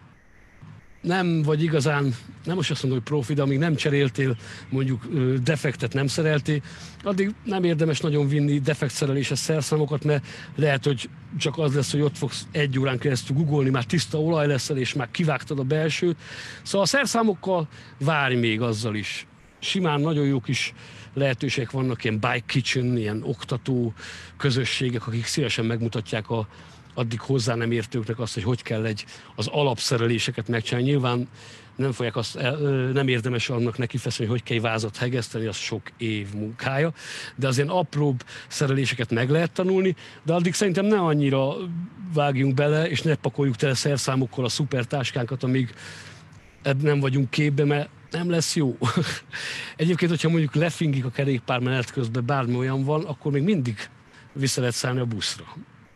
nem vagy igazán, nem most azt mondom, hogy profi, de amíg nem cseréltél, mondjuk defektet nem szereltél, addig nem érdemes nagyon vinni defektszereléses szerszámokat, mert lehet, hogy csak az lesz, hogy ott fogsz egy órán keresztül googolni, már tiszta olaj leszel, és már kivágtad a belsőt. Szóval a szerszámokkal várj még azzal is. Simán nagyon jó kis lehetőségek vannak, ilyen bike kitchen, ilyen oktató közösségek, akik szívesen megmutatják a addig hozzá nem értőknek azt, hogy hogy kell egy, az alapszereléseket megcsinálni. Nyilván nem fogják azt, nem érdemes annak neki feszülni, hogy hogy kell egy vázat hegeszteni, az sok év munkája, de az ilyen apróbb szereléseket meg lehet tanulni, de addig szerintem ne annyira vágjunk bele, és ne pakoljuk tele szerszámokkal a szuper táskánkat, amíg nem vagyunk képbe, mert nem lesz jó. Egyébként, hogyha mondjuk lefingik a kerékpár menet közben bármi olyan van, akkor még mindig vissza lehet szállni a buszra.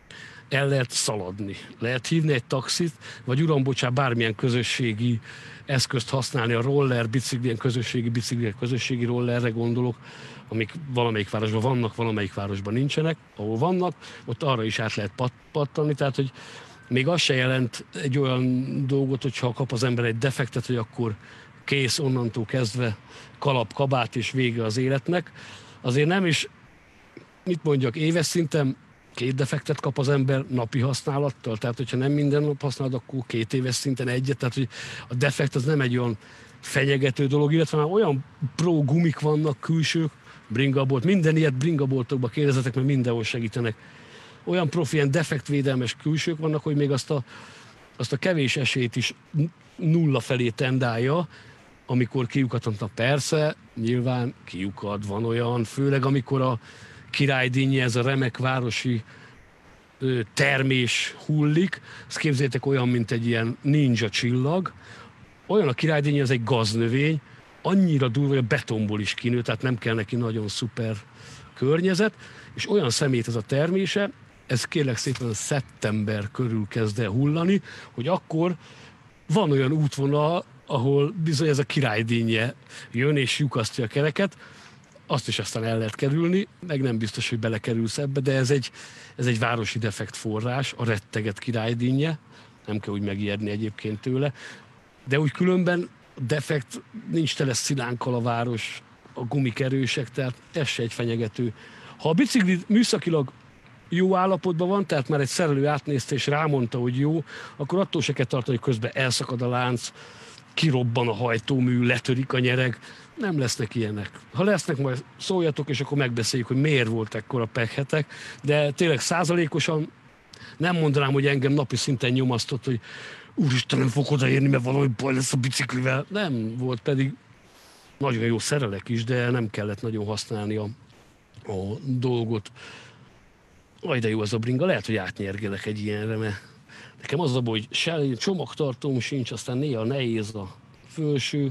El lehet szaladni. Lehet hívni egy taxit, vagy uram, bocsánat, bármilyen közösségi eszközt használni, a roller, bicikli, ilyen közösségi bicikli, közösségi rollerre gondolok, amik valamelyik városban vannak, valamelyik városban nincsenek. Ahol vannak, ott arra is át lehet pat- pattani, tehát hogy még az se jelent egy olyan dolgot, hogyha kap az ember egy defektet, hogy akkor kész onnantól kezdve kalap, kabát és vége az életnek. Azért nem is, mit mondjak, éves szinten két defektet kap az ember napi használattal, tehát hogyha nem minden nap használod, akkor két éves szinten egyet, tehát hogy a defekt az nem egy olyan fenyegető dolog, illetve már olyan pro gumik vannak külsők, bringabolt, minden ilyet bringaboltokba kérdezetek, mert mindenhol segítenek. Olyan profi, ilyen defektvédelmes külsők vannak, hogy még azt a, azt a kevés esélyt is nulla felé tendálja, amikor kiukadhatnak. Persze, nyilván kiukad, van olyan, főleg amikor a királydínnye, ez a remek városi ö, termés hullik. Ezt képzeljétek, olyan, mint egy ilyen ninja csillag. Olyan a királydínnye, ez egy gaznövény, annyira durva, hogy a betonból is kinő, tehát nem kell neki nagyon szuper környezet, és olyan szemét ez a termése, ez kérlek szépen szeptember körül kezd el hullani, hogy akkor van olyan útvonal, ahol bizony ez a királydínnye jön és lyukasztja a kereket, azt is aztán el lehet kerülni, meg nem biztos, hogy belekerülsz ebbe, de ez egy, ez egy városi defekt forrás, a retteget királydínnye, nem kell úgy megijedni egyébként tőle, de úgy különben defekt, nincs tele szilánkkal a város, a gumik erősek, tehát ez se egy fenyegető. Ha a bicikli műszakilag jó állapotban van, tehát már egy szerelő átnézte és rámondta, hogy jó, akkor attól se kell tartani, hogy közben elszakad a lánc, kirobban a hajtómű, letörik a nyereg. Nem lesznek ilyenek. Ha lesznek, majd szóljatok, és akkor megbeszéljük, hogy miért volt ekkora pekhetek, de tényleg százalékosan nem mondanám, hogy engem napi szinten nyomasztott, hogy úristen, nem fog odaérni, mert valami baj lesz a biciklivel. Nem volt, pedig nagyon jó szerelek is, de nem kellett nagyon használni a, a dolgot. Aj, de jó ez a bringa, lehet, hogy átnyergelek egy ilyenre, mert nekem az a baj, hogy se csomagtartóm sincs, aztán néha nehéz a felső.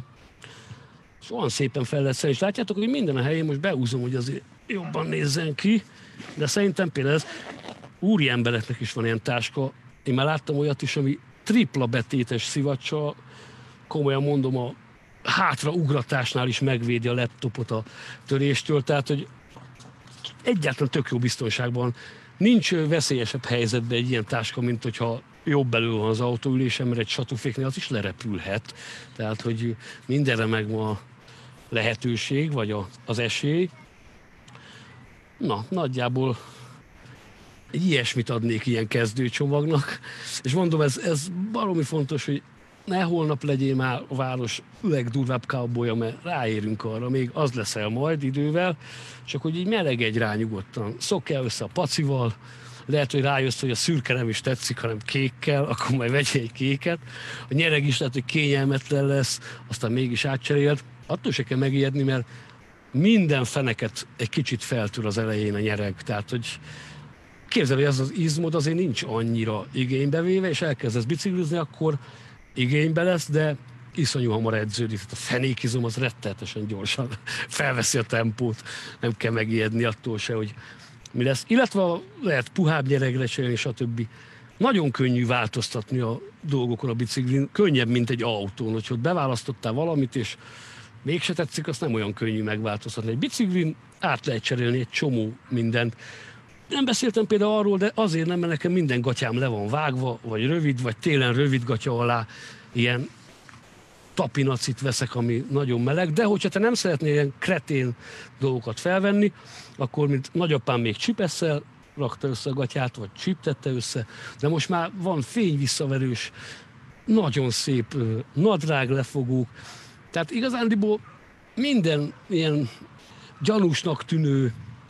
És olyan szépen fel lehet szerelni, és látjátok, hogy minden a helyén, most beúzom, hogy azért jobban nézzen ki, de szerintem például ez úri embereknek is van ilyen táska. Én már láttam olyat is, ami tripla betétes szivacsal, komolyan mondom, a hátraugratásnál is megvédi a laptopot a töréstől, tehát hogy egyáltalán tök jó biztonságban. Nincs veszélyesebb helyzetben egy ilyen táska, mint hogyha jobb belül van az autóülésen, mert egy satúféknél az is lerepülhet. Tehát, hogy mindenre megvan a lehetőség, vagy a, az esély. Na, nagyjából egy ilyesmit adnék ilyen kezdőcsomagnak. És mondom, ez, ez baromi fontos, hogy ne holnap legyél már a város legdurvább cowboya, mert ráérünk arra, még az leszel majd idővel, csak hogy így melegedj rá nyugodtan. Szokj el össze a pacival, lehet, hogy rájössz, hogy a szürke nem is tetszik, hanem kékkel, akkor majd vegyél egy kéket. A nyereg is lehet, hogy kényelmetlen lesz, aztán mégis átcserélt. Attól se kell megijedni, mert minden feneket egy kicsit feltűr az elején a nyereg. Tehát, hogy képzelj, hogy ez az izmod azért nincs annyira igénybe véve, és elkezdesz biciklizni, akkor igénybe lesz, de iszonyú hamar edződik. Tehát a fenékizom az rettenetesen gyorsan felveszi a tempót. Nem kell megijedni attól se, hogy mi lesz. Illetve lehet puhább nyeregre cserélni, stb. Nagyon könnyű változtatni a dolgokon a biciklin. Könnyebb, mint egy autón. Hogyha beválasztottál valamit, és mégse tetszik, azt nem olyan könnyű megváltoztatni. Egy biciklin át lehet cserélni egy csomó mindent. Nem beszéltem például arról, de azért nem, mert nekem minden gatyám le van vágva, vagy rövid, vagy télen rövid gatya alá ilyen tapinacit veszek, ami nagyon meleg, de hogyha te nem szeretnél ilyen kretén dolgokat felvenni, akkor mint nagyapám még csipesszel rakta össze a gatyát, vagy csiptette össze, de most már van fényvisszaverős, nagyon szép nadrág lefogók, tehát igazándiból minden ilyen gyanúsnak tűnő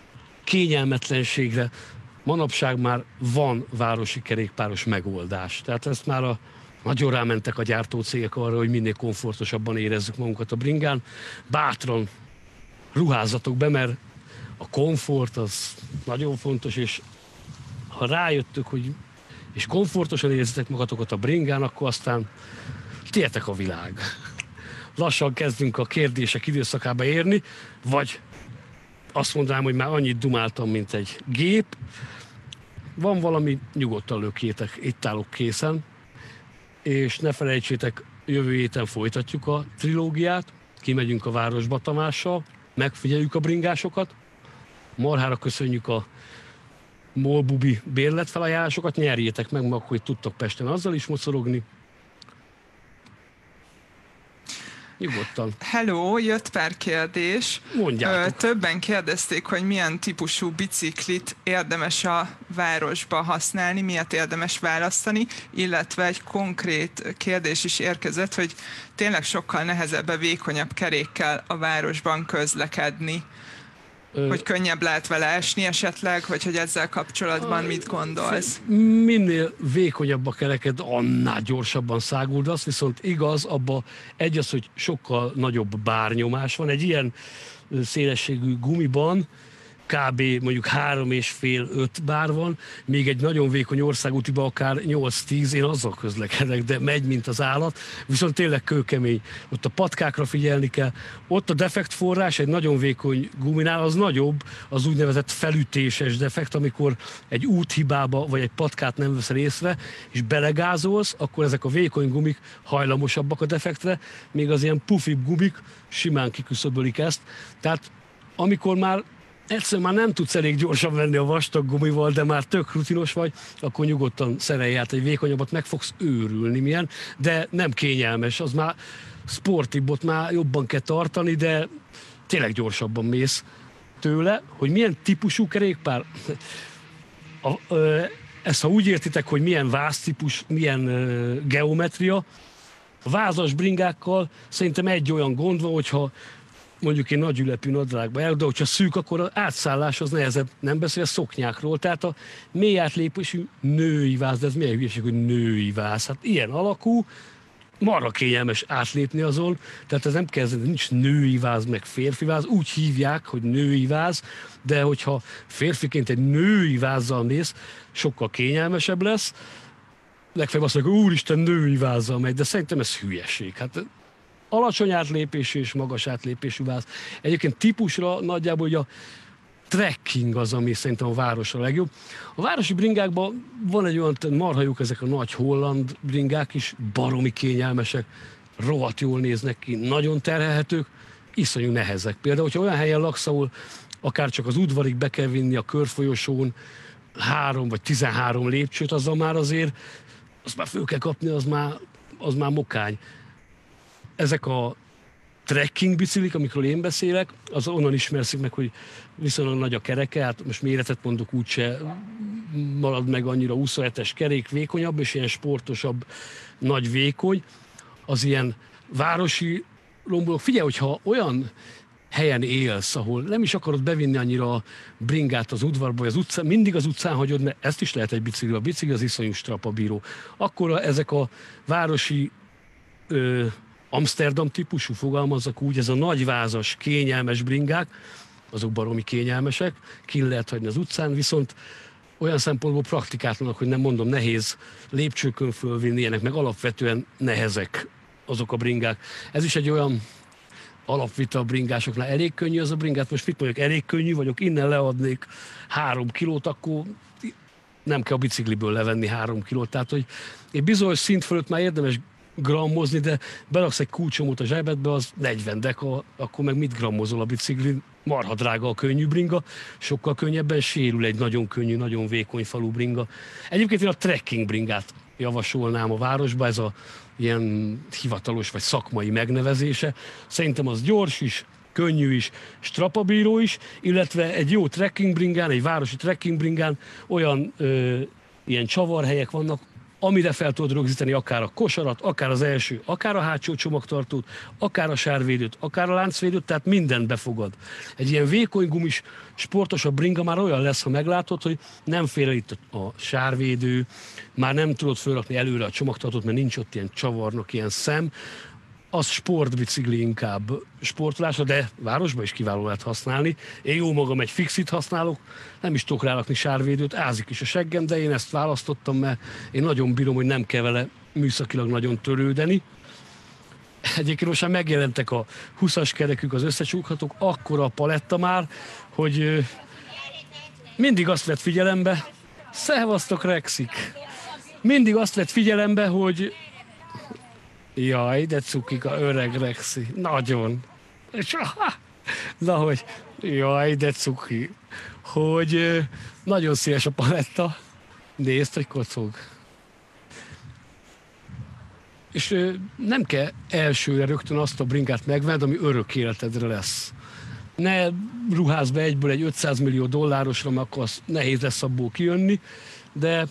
kényelmetlenségre manapság már van városi kerékpáros megoldás. Tehát ezt már a nagyon rámentek a gyártócégek arra, hogy minél komfortosabban érezzük magunkat a bringán. Bátran ruházzatok be, mert a komfort az nagyon fontos, és ha rájöttök, hogy és komfortosan érzitek magatokat a bringán, akkor aztán tietek a világ. Lassan kezdünk a kérdések időszakába érni, vagy azt mondanám, hogy már annyit dumáltam, mint egy gép. Van valami, nyugodtan lökjétek, itt állok készen. És ne felejtsétek, jövő héten folytatjuk a trilógiát, kimegyünk a városba Tamással, megfigyeljük a bringásokat, marhára köszönjük a molbubi bérletfelajánlásokat, nyerjétek meg, mert akkor tudtok Pesten azzal is mocorogni. Nyugodtan. Hello, jött pár kérdés. Mondjátok. Többen kérdezték, hogy milyen típusú biciklit érdemes a városba használni, miért érdemes választani, illetve egy konkrét kérdés is érkezett, hogy tényleg sokkal nehezebb a vékonyabb kerékkel a városban közlekedni. Ö... Hogy könnyebb lehet vele esni esetleg, vagy hogy ezzel kapcsolatban a... mit gondolsz? Minél vékonyabb a kereked, annál gyorsabban száguldasz, viszont igaz, abba egy az, hogy sokkal nagyobb bárnyomás van. Egy ilyen szélességű gumiban kb. Mondjuk három és fél öt bár van, még egy nagyon vékony országútiban akár nyolc-tíz, én azzal közlekedek, de megy, mint az állat, viszont tényleg kőkemény. Ott a patkákra figyelni kell. Ott a defekt forrás egy nagyon vékony guminál az nagyobb, az úgynevezett felütéses defekt, amikor egy úthibába vagy egy patkát nem veszel észre, és belegázolsz, akkor ezek a vékony gumik hajlamosabbak a defektre, még az ilyen pufibb gumik simán kiküszöbölik ezt. Tehát amikor már egyszerűen már nem tudsz elég gyorsan venni a vastag gumival, de már tök rutinos vagy, akkor nyugodtan szerelj át egy vékonyabbat, meg fogsz őrülni milyen, de nem kényelmes, az már sportibbot már jobban kell tartani, de tényleg gyorsabban mész tőle. Hogy milyen típusú kerékpár? A, ö, ezt ha úgy értitek, hogy milyen váztípus, milyen ö, geometria, a vázas bringákkal szerintem egy olyan gond van, hogyha mondjuk én nagy ülepű nadrágba járok, de hogyha szűk, akkor az átszállás az nehezebb, nem beszél a szoknyákról. Tehát a mély átlépésű női váz, de ez milyen hülyeség, hogy női váz. Hát ilyen alakú, marha kényelmes átlépni azon, tehát ez nem kezd, nincs női váz, meg férfi váz, úgy hívják, hogy női váz, de hogyha férfiként egy női vázzal mész, sokkal kényelmesebb lesz. Legfeljebb azt mondják, úristen, női vázzal megy, de szerintem ez hülyeség. Hát alacsony átlépésű és magas átlépésű váz. Egyébként típusra nagyjából hogy a trekking az, ami szerintem a városra a legjobb. A városi bringákban van egy olyan, marha jók ezek a nagy holland bringák is, baromi kényelmesek, rohadt jól néznek ki, nagyon terhelhetők, iszonyú nehezek. Például, hogyha olyan helyen laksz, ahol akár csak az udvarig be kell vinni a körfolyosón három vagy tizenhárom lépcsőt, azzal már azért, azt már föl kell kapni, az már, az már mokány. Ezek a trekking biciklik, amikről én beszélek, az onnan ismerszik meg, hogy viszonylag nagy a kereke, hát most méretet mondok, úgyse marad meg annyira, huszonhetes kerék, vékonyabb, és ilyen sportosabb, nagy vékony. Az ilyen városi rombolók. Figyelj, hogyha olyan helyen élsz, ahol nem is akarod bevinni annyira a bringát az udvarba, vagy az utcán, mindig az utcán hagyod, mert ezt is lehet egy bicikli, a bicikli az iszonyú strapabíró. Akkor a, ezek a városi ö, Amsterdam típusú, fogalmazzak úgy, ez a nagyvázas, kényelmes bringák, azok baromi kényelmesek, ki lehet hagyni az utcán, viszont olyan szempontból praktikátlanak, hogy nem mondom, nehéz lépcsőkön fölvinni, ilyenek meg alapvetően nehezek azok a bringák. Ez is egy olyan alapvita a bringásoknál. Elég könnyű az a bringát, most mit mondjuk, elég könnyű vagyok, innen leadnék három kilót, akkor nem kell a bicikliből levenni három kilót. Tehát, hogy egy bizonyos szint fölött már érdemes grammozni, de beraksz egy kulcsomót a zsebedbe, az negyven deka, akkor meg mit grammozol a biciklin? Marha drága a könnyű bringa, sokkal könnyebben sérül egy nagyon könnyű, nagyon vékony falú bringa. Egyébként én a trekking bringát javasolnám a városba, ez a ilyen hivatalos vagy szakmai megnevezése. Szerintem az gyors is, könnyű is, strapabíró is, illetve egy jó trekking bringán, egy városi trekking bringán olyan ö, ilyen csavarhelyek vannak, amire fel tudod rögzíteni akár a kosarat, akár az első, akár a hátsó csomagtartót, akár a sárvédőt, akár a láncvédőt, tehát mindent befogad. Egy ilyen vékony gumis, sportosabb bringa már olyan lesz, ha meglátod, hogy nem fér el itt a sárvédő, már nem tudod fölrakni előre a csomagtartót, mert nincs ott ilyen csavarnok, ilyen szem. Az sportbicikli inkább sportolásra, de városban is kiváló lehet használni. Én jó magam egy fixit használok, nem is tudok rárakni sárvédőt, ázik is a seggem, de én ezt választottam, mert én nagyon bírom, hogy nem kell vele műszakilag nagyon törődeni. Egyébként most már megjelentek a húszas kerekük, az összecsúghatók, akkora a paletta már, hogy mindig azt vett figyelembe, szevasztok Rexik, mindig azt vett figyelembe, hogy jaj, de cukika, öreg Rexi. Nagyon. És, na, hogy jaj, de cuki. Hogy nagyon széles a paletta. Nézd, hogy kocog. És nem kell elsőre rögtön azt a bringát megvenned, ami örök életedre lesz. Ne ruházz be egyből egy ötszáz millió dollárosra, mert akkor az nehéz lesz abból kijönni, de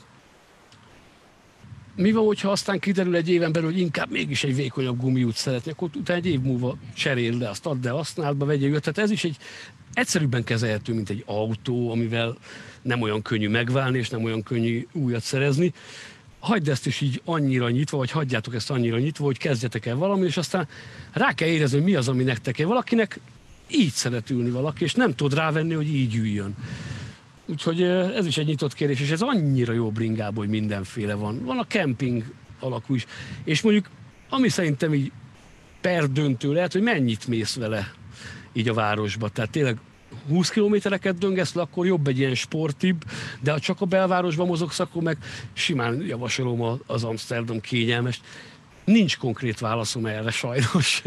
mi van, hogyha aztán kiderül egy éven belül, hogy inkább mégis egy vékonyabb gumiút szeretnék, akkor utána egy év múlva cseréld le, azt add el, használd be, vegyél jött. Tehát ez is egy egyszerűbben kezelhető, mint egy autó, amivel nem olyan könnyű megválni, és nem olyan könnyű újat szerezni. Hagyd ezt is így annyira nyitva, vagy hagyjátok ezt annyira nyitva, hogy kezdjetek el valami, és aztán rá kell érezni, hogy mi az, ami nektek kell. Valakinek így szeret ülni valaki, és nem tud rávenni, hogy így üljön. Úgyhogy ez is egy nyitott kérdés, és ez annyira jó bringában, hogy mindenféle van. Van a kemping alakú is. És mondjuk, ami szerintem így perdöntő lehet, hogy mennyit mész vele így a városba. Tehát tényleg húsz kilométereket döngesz le, akkor jobb egy ilyen sportibb, de ha csak a belvárosban mozogsz, akkor meg simán javasolom az Amsterdam kényelmest. Nincs konkrét válaszom erre sajnos.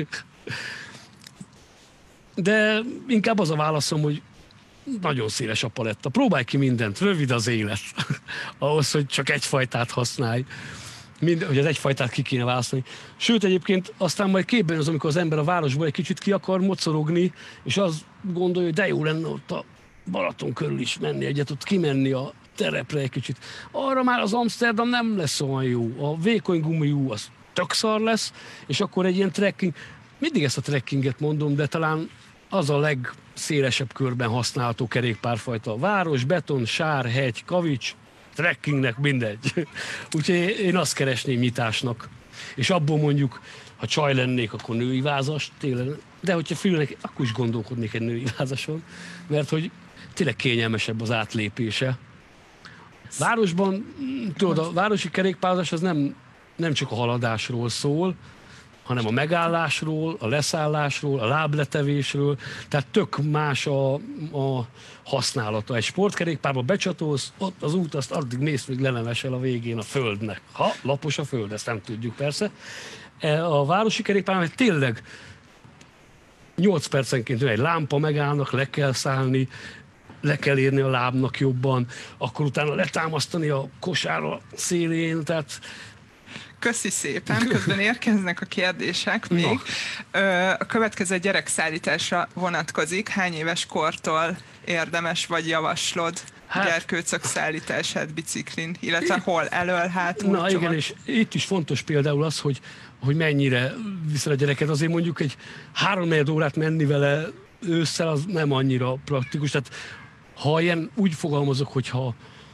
De inkább az a válaszom, hogy nagyon széles a paletta. Próbálj ki mindent, rövid az élet. Ahhoz, hogy csak egyfajtát használj. Mind, hogy az egyfajtát ki kéne választani. Sőt, egyébként aztán majd képben az, amikor az ember a városból egy kicsit ki akar mocorogni, és az gondolja, hogy de jó lenne ott a Balaton körül is menni egyet, ott kimenni a terepre egy kicsit. Arra már az Amsterdam nem lesz olyan jó. A vékony gumiú az tök szar lesz, és akkor egy ilyen trekking. Mindig ezt a trekkinget mondom, de talán az a legszélesebb körben használható kerékpárfajta. Város, beton, sár, hegy, kavics, trekkingnek mindegy. Úgyhogy én azt keresném nyitásnak. És abból mondjuk, ha csaj lennék, akkor női vázas, tényleg. De hogyha fülnek, akkor is gondolkodnék egy női vázason, mert hogy tényleg kényelmesebb az átlépése. Városban, tudod, a városi kerékpározás az nem, nem csak a haladásról szól, hanem a megállásról, a leszállásról, a lábletevésről, tehát tök más a, a használata. Egy sportkerékpárba becsatolsz, ott az út, azt addig mész, még le nem esel a végén a földnek. Ha lapos a föld, ezt nem tudjuk persze. A városi kerékpárban tényleg nyolc percenként egy lámpa megállnak, le kell szállni, le kell érni a lábnak jobban, akkor utána letámasztani a kosár szélén, tehát Köszi szépen, közben érkeznek a kérdések még. Na. A következő gyerekszállításra vonatkozik. Hány éves kortól érdemes vagy javaslod hát, gyerkőcök szállítását biciklin, illetve hol elől, hátul? Na igen, és itt is fontos például az, hogy, hogy mennyire viszel a gyereket. Azért mondjuk egy háromnegyed órát menni vele ősszel az nem annyira praktikus. Tehát ha ilyen úgy fogalmazok, hogyha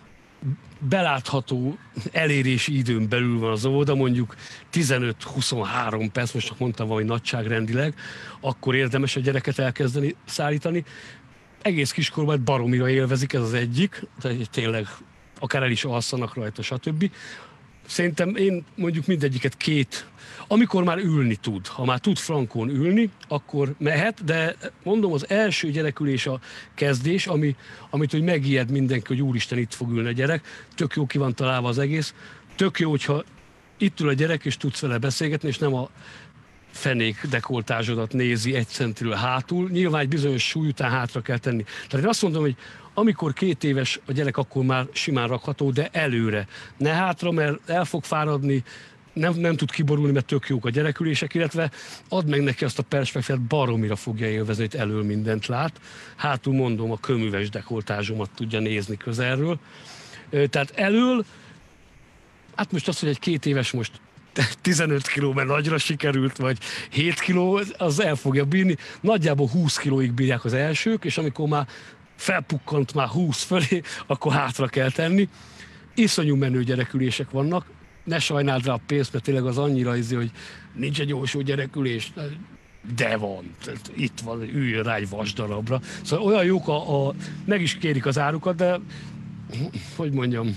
belátható elérési időn belül van az óvoda, mondjuk tizenöt-huszonhárom perc, most csak mondtam valami nagyságrendileg, akkor érdemes a gyereket elkezdeni szállítani. Egész kiskorban baromira élvezik, ez az egyik, tehát tényleg akár el is alszanak rajta, stb. Szerintem én mondjuk mindegyiket két, amikor már ülni tud, ha már tud frankón ülni, akkor mehet, de mondom, az első gyerekülés a kezdés, ami, amit hogy megijed mindenki, hogy úristen, itt fog ülni a gyerek, tök jó ki van találva az egész, tök jó, hogyha itt ül a gyerek, és tudsz vele beszélgetni, és nem a fenék dekoltázsodat nézi egy centiről hátul, nyilván egy bizonyos súly után hátra kell tenni. Tehát én azt mondom, hogy amikor két éves a gyerek, akkor már simán rakható, de előre. Ne hátra, mert el fog fáradni, nem, nem tud kiborulni, mert tök jók a gyerekülések, illetve add meg neki azt a perspektívát, baromira fogja élvezni, hogy elől mindent lát. Hátul mondom, a köműves dekoltázsomat tudja nézni közelről. Tehát elől, hát most az, hogy egy két éves most tizenöt kiló, mert nagyra sikerült, vagy hét kiló, az el fogja bírni. Nagyjából húsz kilóig bírják az elsők, és amikor már felpukkant már húsz fölé, akkor hátra kell tenni. Iszonyú menő gyerekülések vannak. Ne sajnáld rá a pénzt, mert tényleg az annyira izé, hogy nincs egy olcsó gyerekülés, de van. Itt van, üljön rá egy vasdarabra. Szóval olyan jók, a, a, meg is kérik az árukat, de hogy mondjam,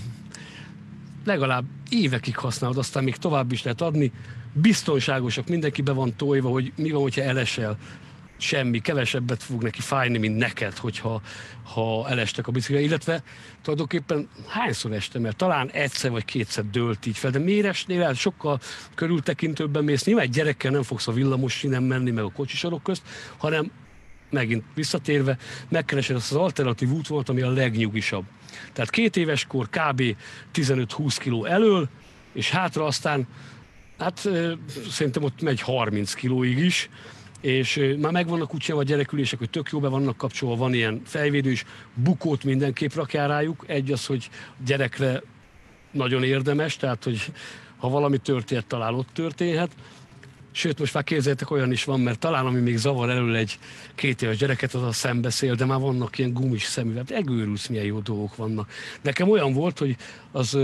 legalább évekig használod, aztán még tovább is lehet adni. Biztonságosak, mindenki be van tojva, hogy mi van, hogyha elesel. Semmi, kevesebbet fog neki fájni, mint neked, hogyha ha elestek a biciklire, illetve tulajdonképpen hányszor estem, mert talán egyszer vagy kétszer dőlt így fel, de miért esnél el? Sokkal körültekintőbben mész. Nyilván egy gyerekkel nem fogsz a villamos sínen menni, meg a kocsisorok közt, hanem megint visszatérve, megkeresed azt az alternatív útvonalat, ami a legnyugisabb. Tehát két éveskor kb. tizenöt-húsz kiló elől, és hátra aztán, hát szerintem ott megy harminc kilóig is, és már megvannak úgy sem a gyerekülések, hogy tök jó be vannak kapcsolva, van ilyen fejvédő is, bukót mindenképp rakjál rájuk. Egy az, hogy gyerekre nagyon érdemes, tehát hogy ha valami történt, talán ott történhet. Sőt, most már képzeljétek, olyan is van, mert talán ami még zavar elől egy két éves gyereket, az a szembeszél, de már vannak ilyen gumis szemüveg. Egőrülsz, milyen jó dolgok vannak. Nekem olyan volt, hogy az,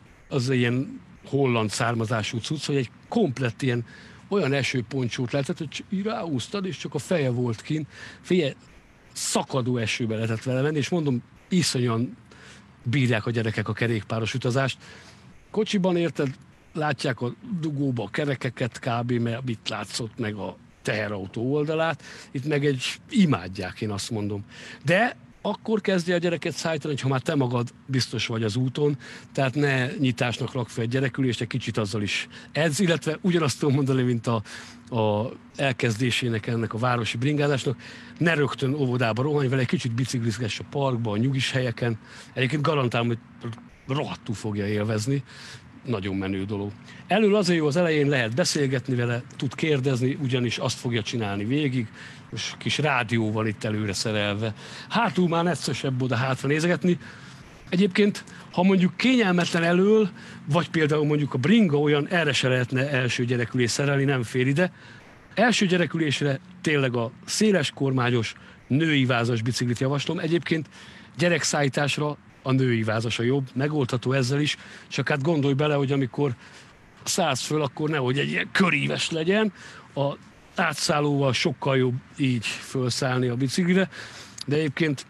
az ilyen holland származású cucc, hogy egy komplett ilyen olyan esőponcsót lehetett, hogy így ráúztad, és csak a feje volt kint. Figyelj, szakadó esőbe lehetett vele menni, és mondom, iszonyan bírják a gyerekek a kerékpáros utazást. Kocsiban érted, látják a dugóba a kerekeket kb., mert itt látszott meg a teherautó oldalát, itt meg egy imádják, én azt mondom. De akkor kezdje a gyereket szállítani, ha már te magad biztos vagy az úton, tehát ne nyitásnak rak fel egy gyerekülést, egy kicsit azzal is edz, illetve ugyanazt tudom mondani, mint a, a elkezdésének ennek a városi bringázásnak, ne rögtön óvodába rohanj vele, egy kicsit biciklizgess a parkba, a nyugis helyeken. Egyébként garantálom, hogy rohadtul fogja élvezni. Nagyon menő dolog. Elől azért jó, az elején lehet beszélgetni vele, tud kérdezni, ugyanis azt fogja csinálni végig, és kis rádió van itt előre szerelve. Hátul már necesebb oda hátra nézegetni. Egyébként, ha mondjuk kényelmetlen elől, vagy például mondjuk a bringa olyan, erre se lehetne első gyerekülés szerelni, nem fér ide. Első gyerekülésre tényleg a széles kormányos, női vázas biciklit javaslom. Egyébként gyerekszállításra a női vázas a jobb, megoldható ezzel is, csak hát gondolj bele, hogy amikor szállsz föl, akkor nehogy egy ilyen köríves legyen, a átszállóval sokkal jobb így felszállni a biciklire, de egyébként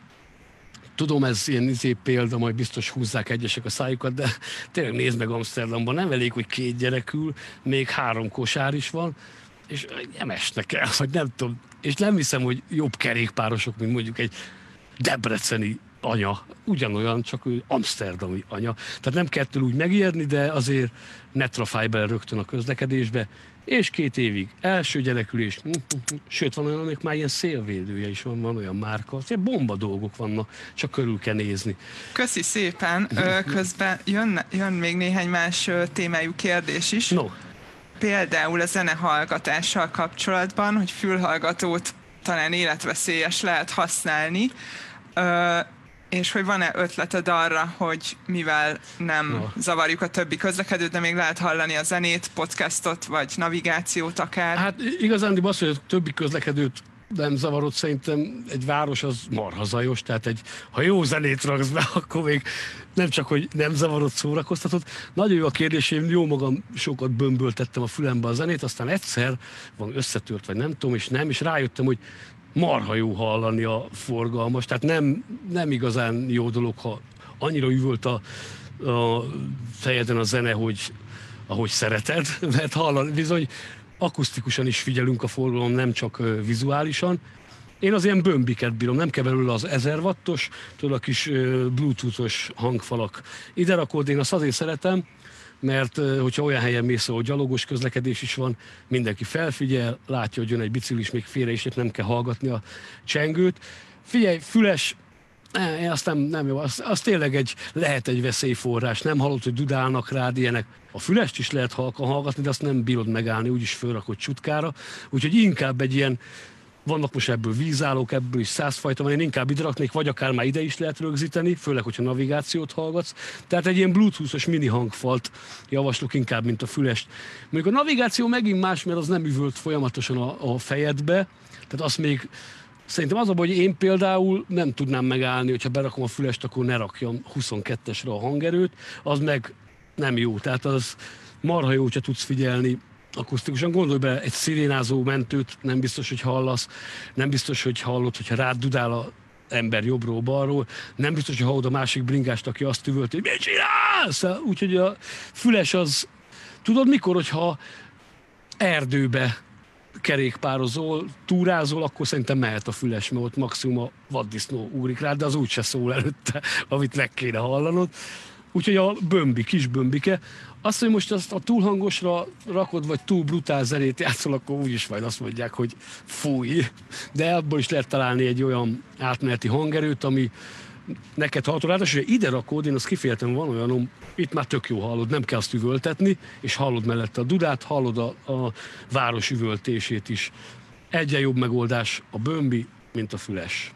tudom, ez ilyen izé példa, majd biztos húzzák egyesek a szájukat, de tényleg nézd meg Amsterdamban, nem elég, hogy két gyerek ül, még három kosár is van, és nem esnek el, vagy nem tudom, és nem hiszem, hogy jobb kerékpárosok, mint mondjuk egy debreceni anya, ugyanolyan, csak ő amszterdami anya. Tehát nem kell tőle úgy megijedni, de azért ne trafálj bele rögtön a közlekedésbe, és két évig első gyerekülés, sőt van olyan, amik már ilyen szélvédője is van, van olyan márka, ilyen bomba dolgok vannak, csak körül kell nézni. Köszi szépen, közben jön, jön még néhány más témájú kérdés is. No. Például a zenehallgatással kapcsolatban, hogy fülhallgatót talán életveszélyes lehet használni, és hogy van-e ötleted arra, hogy mivel nem no. zavarjuk a többi közlekedőt, de még lehet hallani a zenét, podcastot, vagy navigációt akár? Hát igazán az, hogy a többi közlekedőt nem zavarod, szerintem egy város az marha zajos, tehát egy, ha jó zenét raksz be, akkor még nem csak, hogy nem zavarod, szórakoztatod. Nagyon jó a kérdés, én jó magam sokat bömböltettem a fülembe a zenét, aztán egyszer van összetört, vagy nem tudom, és nem, és rájöttem, hogy marha jó hallani a forgalmas, tehát nem, nem igazán jó dolog, ha annyira üvölt a, a fejeden a zene, hogy ahogy szereted, mert hallani bizony akusztikusan is figyelünk a forgalom, nem csak vizuálisan. Én az ilyen bömbiket bírom, nem kell belőle az ezer wattos, tudod, a kis bluetoothos hangfalak. Ide rakod, én azt azért szeretem, mert hogyha olyan helyen mész, ahol gyalogos közlekedés is van, mindenki felfigyel, látja, hogy jön egy biciklis, még félre is, nem kell hallgatni a csengőt. Figyelj, füles, én azt nem, nem jó, az, az tényleg egy, lehet egy veszélyforrás, nem hallod, hogy dudálnak rád ilyenek. A fülest is lehet hallgatni, de azt nem bírod megállni, úgyis fölrakod csutkára. Úgyhogy inkább egy ilyen, vannak most ebből vízállók, ebből is százfajta van, én inkább ide raknék, vagy akár már ide is lehet rögzíteni, főleg, hogyha navigációt hallgatsz. Tehát egy ilyen bluetoothos mini hangfalt javaslok inkább, mint a fülest. Mondjuk a navigáció megint más, mert az nem üvölt folyamatosan a, a fejedbe, tehát azt még szerintem az a baj, hogy én például nem tudnám megállni, hogyha berakom a fülest, akkor ne rakjam huszonkettesre a hangerőt, az meg nem jó. Tehát az marha jó, hogyha tudsz figyelni akusztikusan. Gondolj be, egy szirénázó mentőt nem biztos, hogy hallasz, nem biztos, hogy hallod, hogyha rád dudál a ember jobbról, balról, nem biztos, hogy hallod a másik bringást, aki azt üvölt, hogy mit csinálsz? Úgyhogy a füles az, tudod mikor, hogyha erdőbe kerékpározol, túrázol, akkor szerintem mehet a füles, mert ott maximum a vaddisznó ugrik rád, de az úgyse szól előtte, amit meg kéne hallanod. Úgyhogy a bömbi, kis bömbike. Azt, hogy most azt a túl hangosra rakod, vagy túl brutál zenét játszol, akkor úgyis majd azt mondják, hogy fúj. De abból is lehet találni egy olyan átmeneti hangerőt, ami neked hallható. Ráadásul, hogy ide rakod, én azt kifejezetten van olyanom, itt már tök jó hallod, nem kell azt üvöltetni, és hallod mellette a dudát, hallod a, a város üvöltését is. Egyen jobb megoldás a bömbi, mint a füles.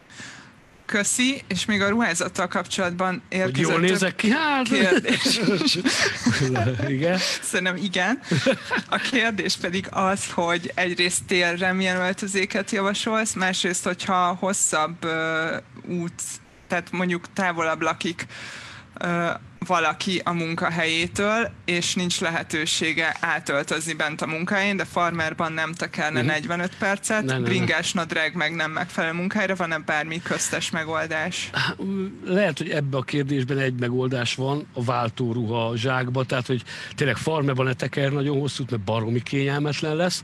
Köszi, és még a ruházattal kapcsolatban érkezett hogy jól nézek ki? Hát... kérdés. Igen? Szerintem igen. A kérdés pedig az, hogy egyrészt télre milyen öltözéket javasolsz, másrészt, hogyha hosszabb uh, út, tehát mondjuk távolabb lakik uh, valaki a munkahelyétől, és nincs lehetősége átöltözni bent a munkahelyén, de farmerban nem tekerne uh-huh. negyvenöt percet, ne, ne, bringás nadrág meg nem megfelelő munkahelyre, van-e bármi köztes megoldás? Lehet, hogy ebbe a kérdésben egy megoldás van, a váltóruha zsákba, tehát hogy tényleg farmerban ne teker nagyon hosszút, mert baromi kényelmetlen lesz.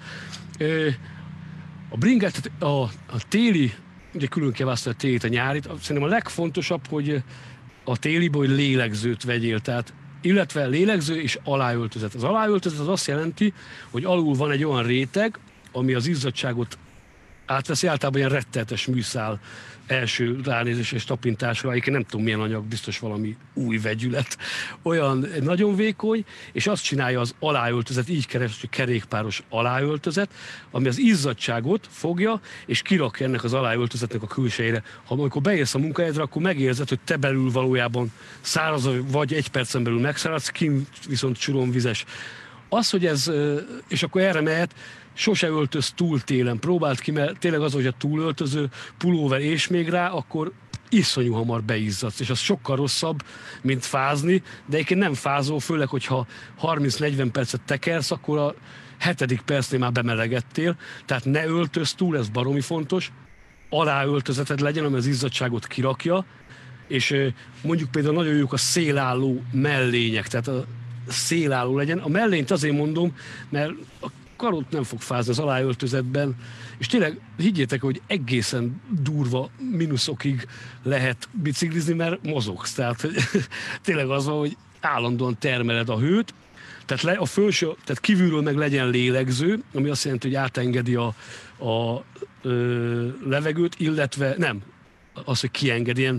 A bringát, a, a téli, ugye külön kell választani a télit, a nyárit, szerintem a legfontosabb, hogy a téliból, hogy lélegzőt vegyél, tehát, illetve lélegző és aláöltözet. Az aláöltözet az azt jelenti, hogy alul van egy olyan réteg, ami az izzadtságot átveszi, általában ilyen rettenetes műszál első ránézésre és tapintásra, egyébként nem tudom milyen anyag, biztos valami új vegyület, olyan nagyon vékony, és azt csinálja az aláöltözet, így kereső kerékpáros aláöltözet, ami az izzadtságot fogja, és kirakja ennek az aláöltözetnek a külsejére. Ha amikor beérsz a munkahelyedre, akkor megérzed, hogy te belül valójában száraz vagy, egy percen belül megszáradsz, kint viszont csuromvizes. Az, hogy ez, és akkor erre mehet, sose öltöz túl télen. Próbáld ki, mert tényleg az, hogy a túlöltöző pulóver és még rá, akkor iszonyú hamar beizzadsz, és az sokkal rosszabb, mint fázni, de egyébként nem fázol, főleg, hogyha harminc-negyven percet tekersz, akkor a hetedik percnél már bemelegettél, tehát ne öltöz túl, ez baromi fontos, aláöltözeted legyen, ami az izzadtságot kirakja, és mondjuk például nagyon jók a szélálló mellények, tehát a szélálló legyen. A mellényt azért mondom, mert a karot nem fog fázni az aláöltözetben, és tényleg higgyétek, hogy egészen durva mínuszokig lehet biciklizni, mert mozogsz. Tehát tényleg az van, hogy állandóan termeled a hőt, tehát le, a felső, tehát kívülről meg legyen lélegző, ami azt jelenti, hogy átengedi a, a ö, levegőt, illetve nem, az, hogy kiengedi, ilyen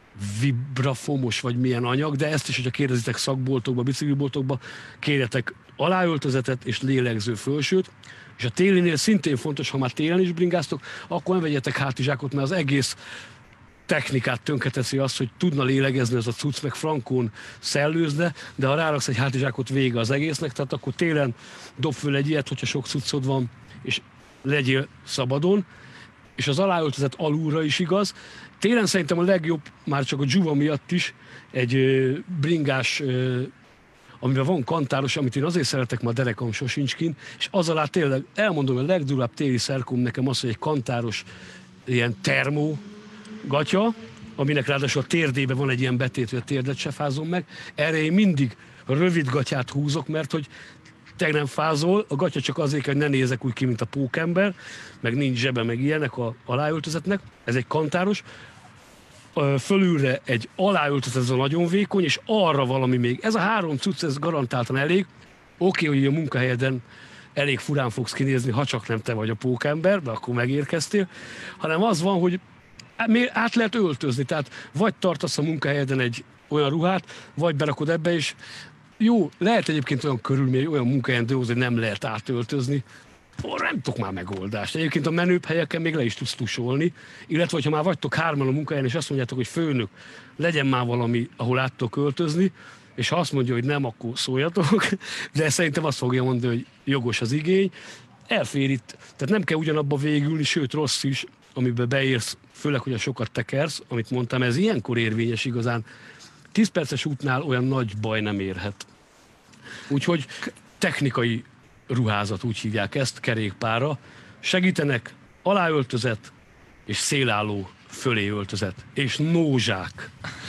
vibrafomos vagy milyen anyag, de ezt is, hogyha kérdezitek szakboltokba, bicikliboltokba, kérjetek aláöltözetet és lélegző fölsőt, és a télinél szintén fontos, ha már télen is bringáztok, akkor nem vegyetek hátizsákot, mert az egész technikát tönkreteszi az, hogy tudna lélegezni ez a cucc, meg frankón szellőzne, de ha ráraksz egy hátizsákot, vége az egésznek, tehát akkor télen dob föl egy ilyet, hogyha sok cuccod van, és legyél szabadon. és az aláöltözet alulra is igaz. Télen szerintem a legjobb, már csak a dzsuva miatt is, egy bringás, amiben van kantáros, amit én azért szeretek, mert a derekam sosincs kint, és az alá tényleg, elmondom, a legdurább téli szerkom nekem az, hogy egy kantáros ilyen termó gatya, aminek ráadásul a térdében van egy ilyen betét, hogy a térdet se fázom meg. Erre én mindig rövid gatyát húzok, mert hogy te nem fázol, a gatya csak azért, hogy ne nézek úgy ki, mint a pókember, meg nincs zsebe, meg ilyenek a aláöltözetnek. Ez egy kantáros. Fölülre egy aláöltözet, ez a nagyon vékony, és arra valami még. Ez a három cucc, ez garantáltan elég. Oké, okay, hogy a munkahelyeden elég furán fogsz kinézni, ha csak nem te vagy a pókember, de akkor megérkeztél, hanem az van, hogy át lehet öltözni, tehát vagy tartasz a munkahelyeden egy olyan ruhát, vagy berakod ebbe is. Jó, lehet egyébként olyan körülmény, olyan munkahelyen dolgozni, hogy nem lehet átöltözni. Oh, nem tudok már megoldást. Egyébként a menőbb helyeken még le is tudsz tusolni, illetve ha már vagytok hárman a munkahelyen, és azt mondjátok, hogy főnök, legyen már valami, ahol át tudok öltözni, és ha azt mondja, hogy nem, akkor szóljatok, de szerintem azt fogja mondani, hogy jogos az igény. Elfér itt, tehát nem kell ugyanabba végülni, sőt rossz is, amiben beérsz, főleg, hogy a sokat tekersz, amit mondtam, ez ilyenkor érvényes igazán. tíz perces útnál olyan nagy baj nem érhet. Úgyhogy technikai ruházat, úgy hívják ezt, kerékpára. Segítenek aláöltözet és szélálló fölé öltözet. És nózsák.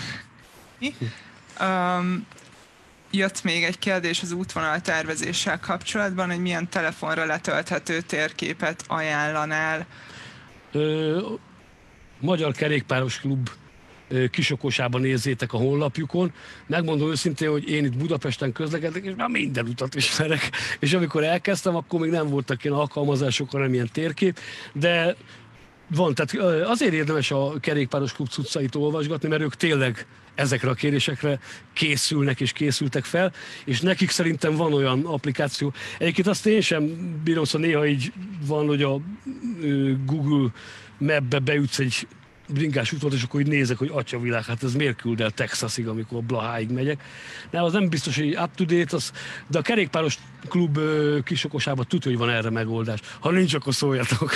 Um, jött még egy kérdés az útvonal tervezéssel kapcsolatban, hogy milyen telefonra letölthető térképet ajánlanál. Ö, Magyar Kerékpáros Klub Kisokosában nézzétek a honlapjukon. Megmondom őszintén, hogy én itt Budapesten közlekedek, és már minden utat ismerek. És amikor elkezdtem, akkor még nem voltak ilyen alkalmazások, hanem ilyen térkép, de van, tehát azért érdemes a Kerékpáros Klub cuccait olvasgatni, mert ők tényleg ezekre a kérésekre készülnek és készültek fel, és nekik szerintem van olyan applikáció. Egyébként azt én sem bírom, szóval néha így van, hogy a Google Mapbe beütsz egy bringás útvonat, és akkor így nézek, hogy atyavilág, hát ez miért küld el Texasig, amikor Blaháig megyek. Nem, az nem biztos, hogy up-to-date, az, de a Kerékpáros Klub Kisokosában tudja, hogy van erre megoldás. Ha nincs, akkor szóljatok.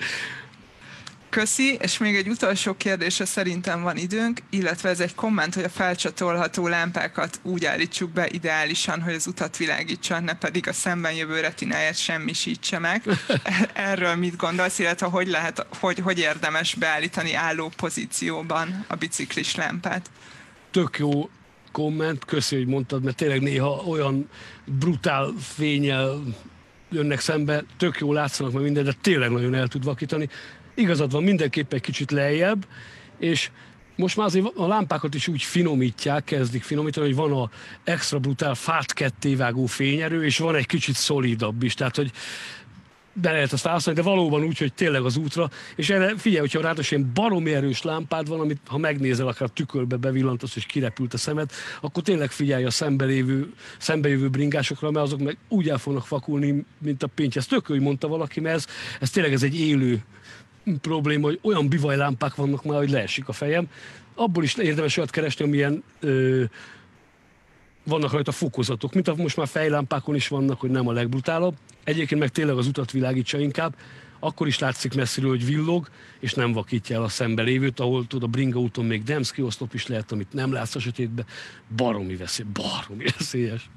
Köszi, és még egy utolsó kérdésre szerintem van időnk, illetve ez egy komment, hogy a felcsatolható lámpákat úgy állítsuk be ideálisan, hogy az utat világítsa, ne pedig a szemben jövő retináját semmisítse meg. Erről mit gondolsz, illetve hogy lehet, hogy, hogy érdemes beállítani álló pozícióban a biciklis lámpát? Tök jó komment, köszi, hogy mondtad, mert tényleg néha olyan brutál fénnyel jönnek szembe, tök jó látszanak meg minden, de tényleg nagyon el tud vakítani. Igazad van, mindenképp egy kicsit lejjebb, és most már azért a lámpákat is úgy finomítják, kezdik finomítani, hogy van a extra brutál fát kettévágó fényerő, és van egy kicsit szolidabb is, tehát hogy be lehet azt választani, de valóban úgy, hogy tényleg az útra, és erre figyelj, hogyha ráadásul ilyen baromi erős lámpád van, amit ha megnézel, akár a tükörbe bevillantasz, és kirepült a szemed, akkor tényleg figyelj a szembelévő, szembejövő bringásokra, mert azok meg úgy el fognak vakulni, mint a pinty. Ezt tök, hogy mondta valaki, mert ez, ez tényleg ez egy élő probléma, hogy olyan bivajlámpák vannak már, hogy leesik a fejem. Abból is érdemes olyat keresni, amilyen ö, vannak rajta fokozatok, mint a most már fejlámpákon is vannak, hogy nem a legbrutálabb. Egyébként meg tényleg az utat világítsa inkább, akkor is látszik messziről, hogy villog, és nem vakítja el a szembelévőt, ahol tudod, a bringa úton még Demszki oszlop is lehet, amit nem látsz a sötétbe. Baromi veszély, baromi veszélyes.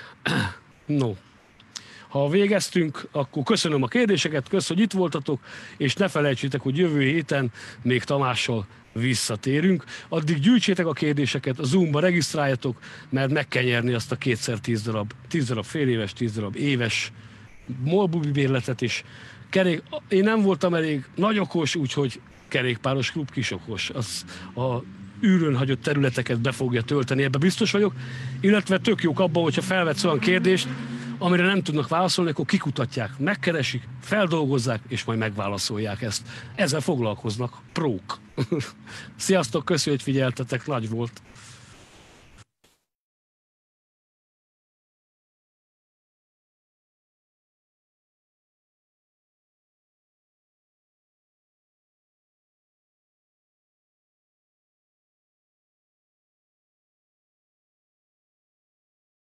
No. Ha végeztünk, akkor köszönöm a kérdéseket, köszönöm, hogy itt voltatok, és ne felejtsétek, hogy jövő héten még Tamással visszatérünk. Addig gyűjtsétek a kérdéseket, a Zoomba regisztráljatok, mert meg kell nyerni azt a kétszer tíz darab, tíz darab fél éves, tíz darab éves molbubi bérletet is. Kerék, én nem voltam elég nagy okos, úgyhogy Kerékpáros Klub Kisokos. Az a űrön hagyott területeket be fogja tölteni, ebben biztos vagyok. Illetve tök jók abban, hogyha felvetsz olyan kérdést, amire nem tudnak válaszolni, akkor kikutatják, megkeresik, feldolgozzák, és majd megválaszolják ezt. Ezzel foglalkoznak prók. Sziasztok, köszönjük, hogy figyeltetek, nagy volt.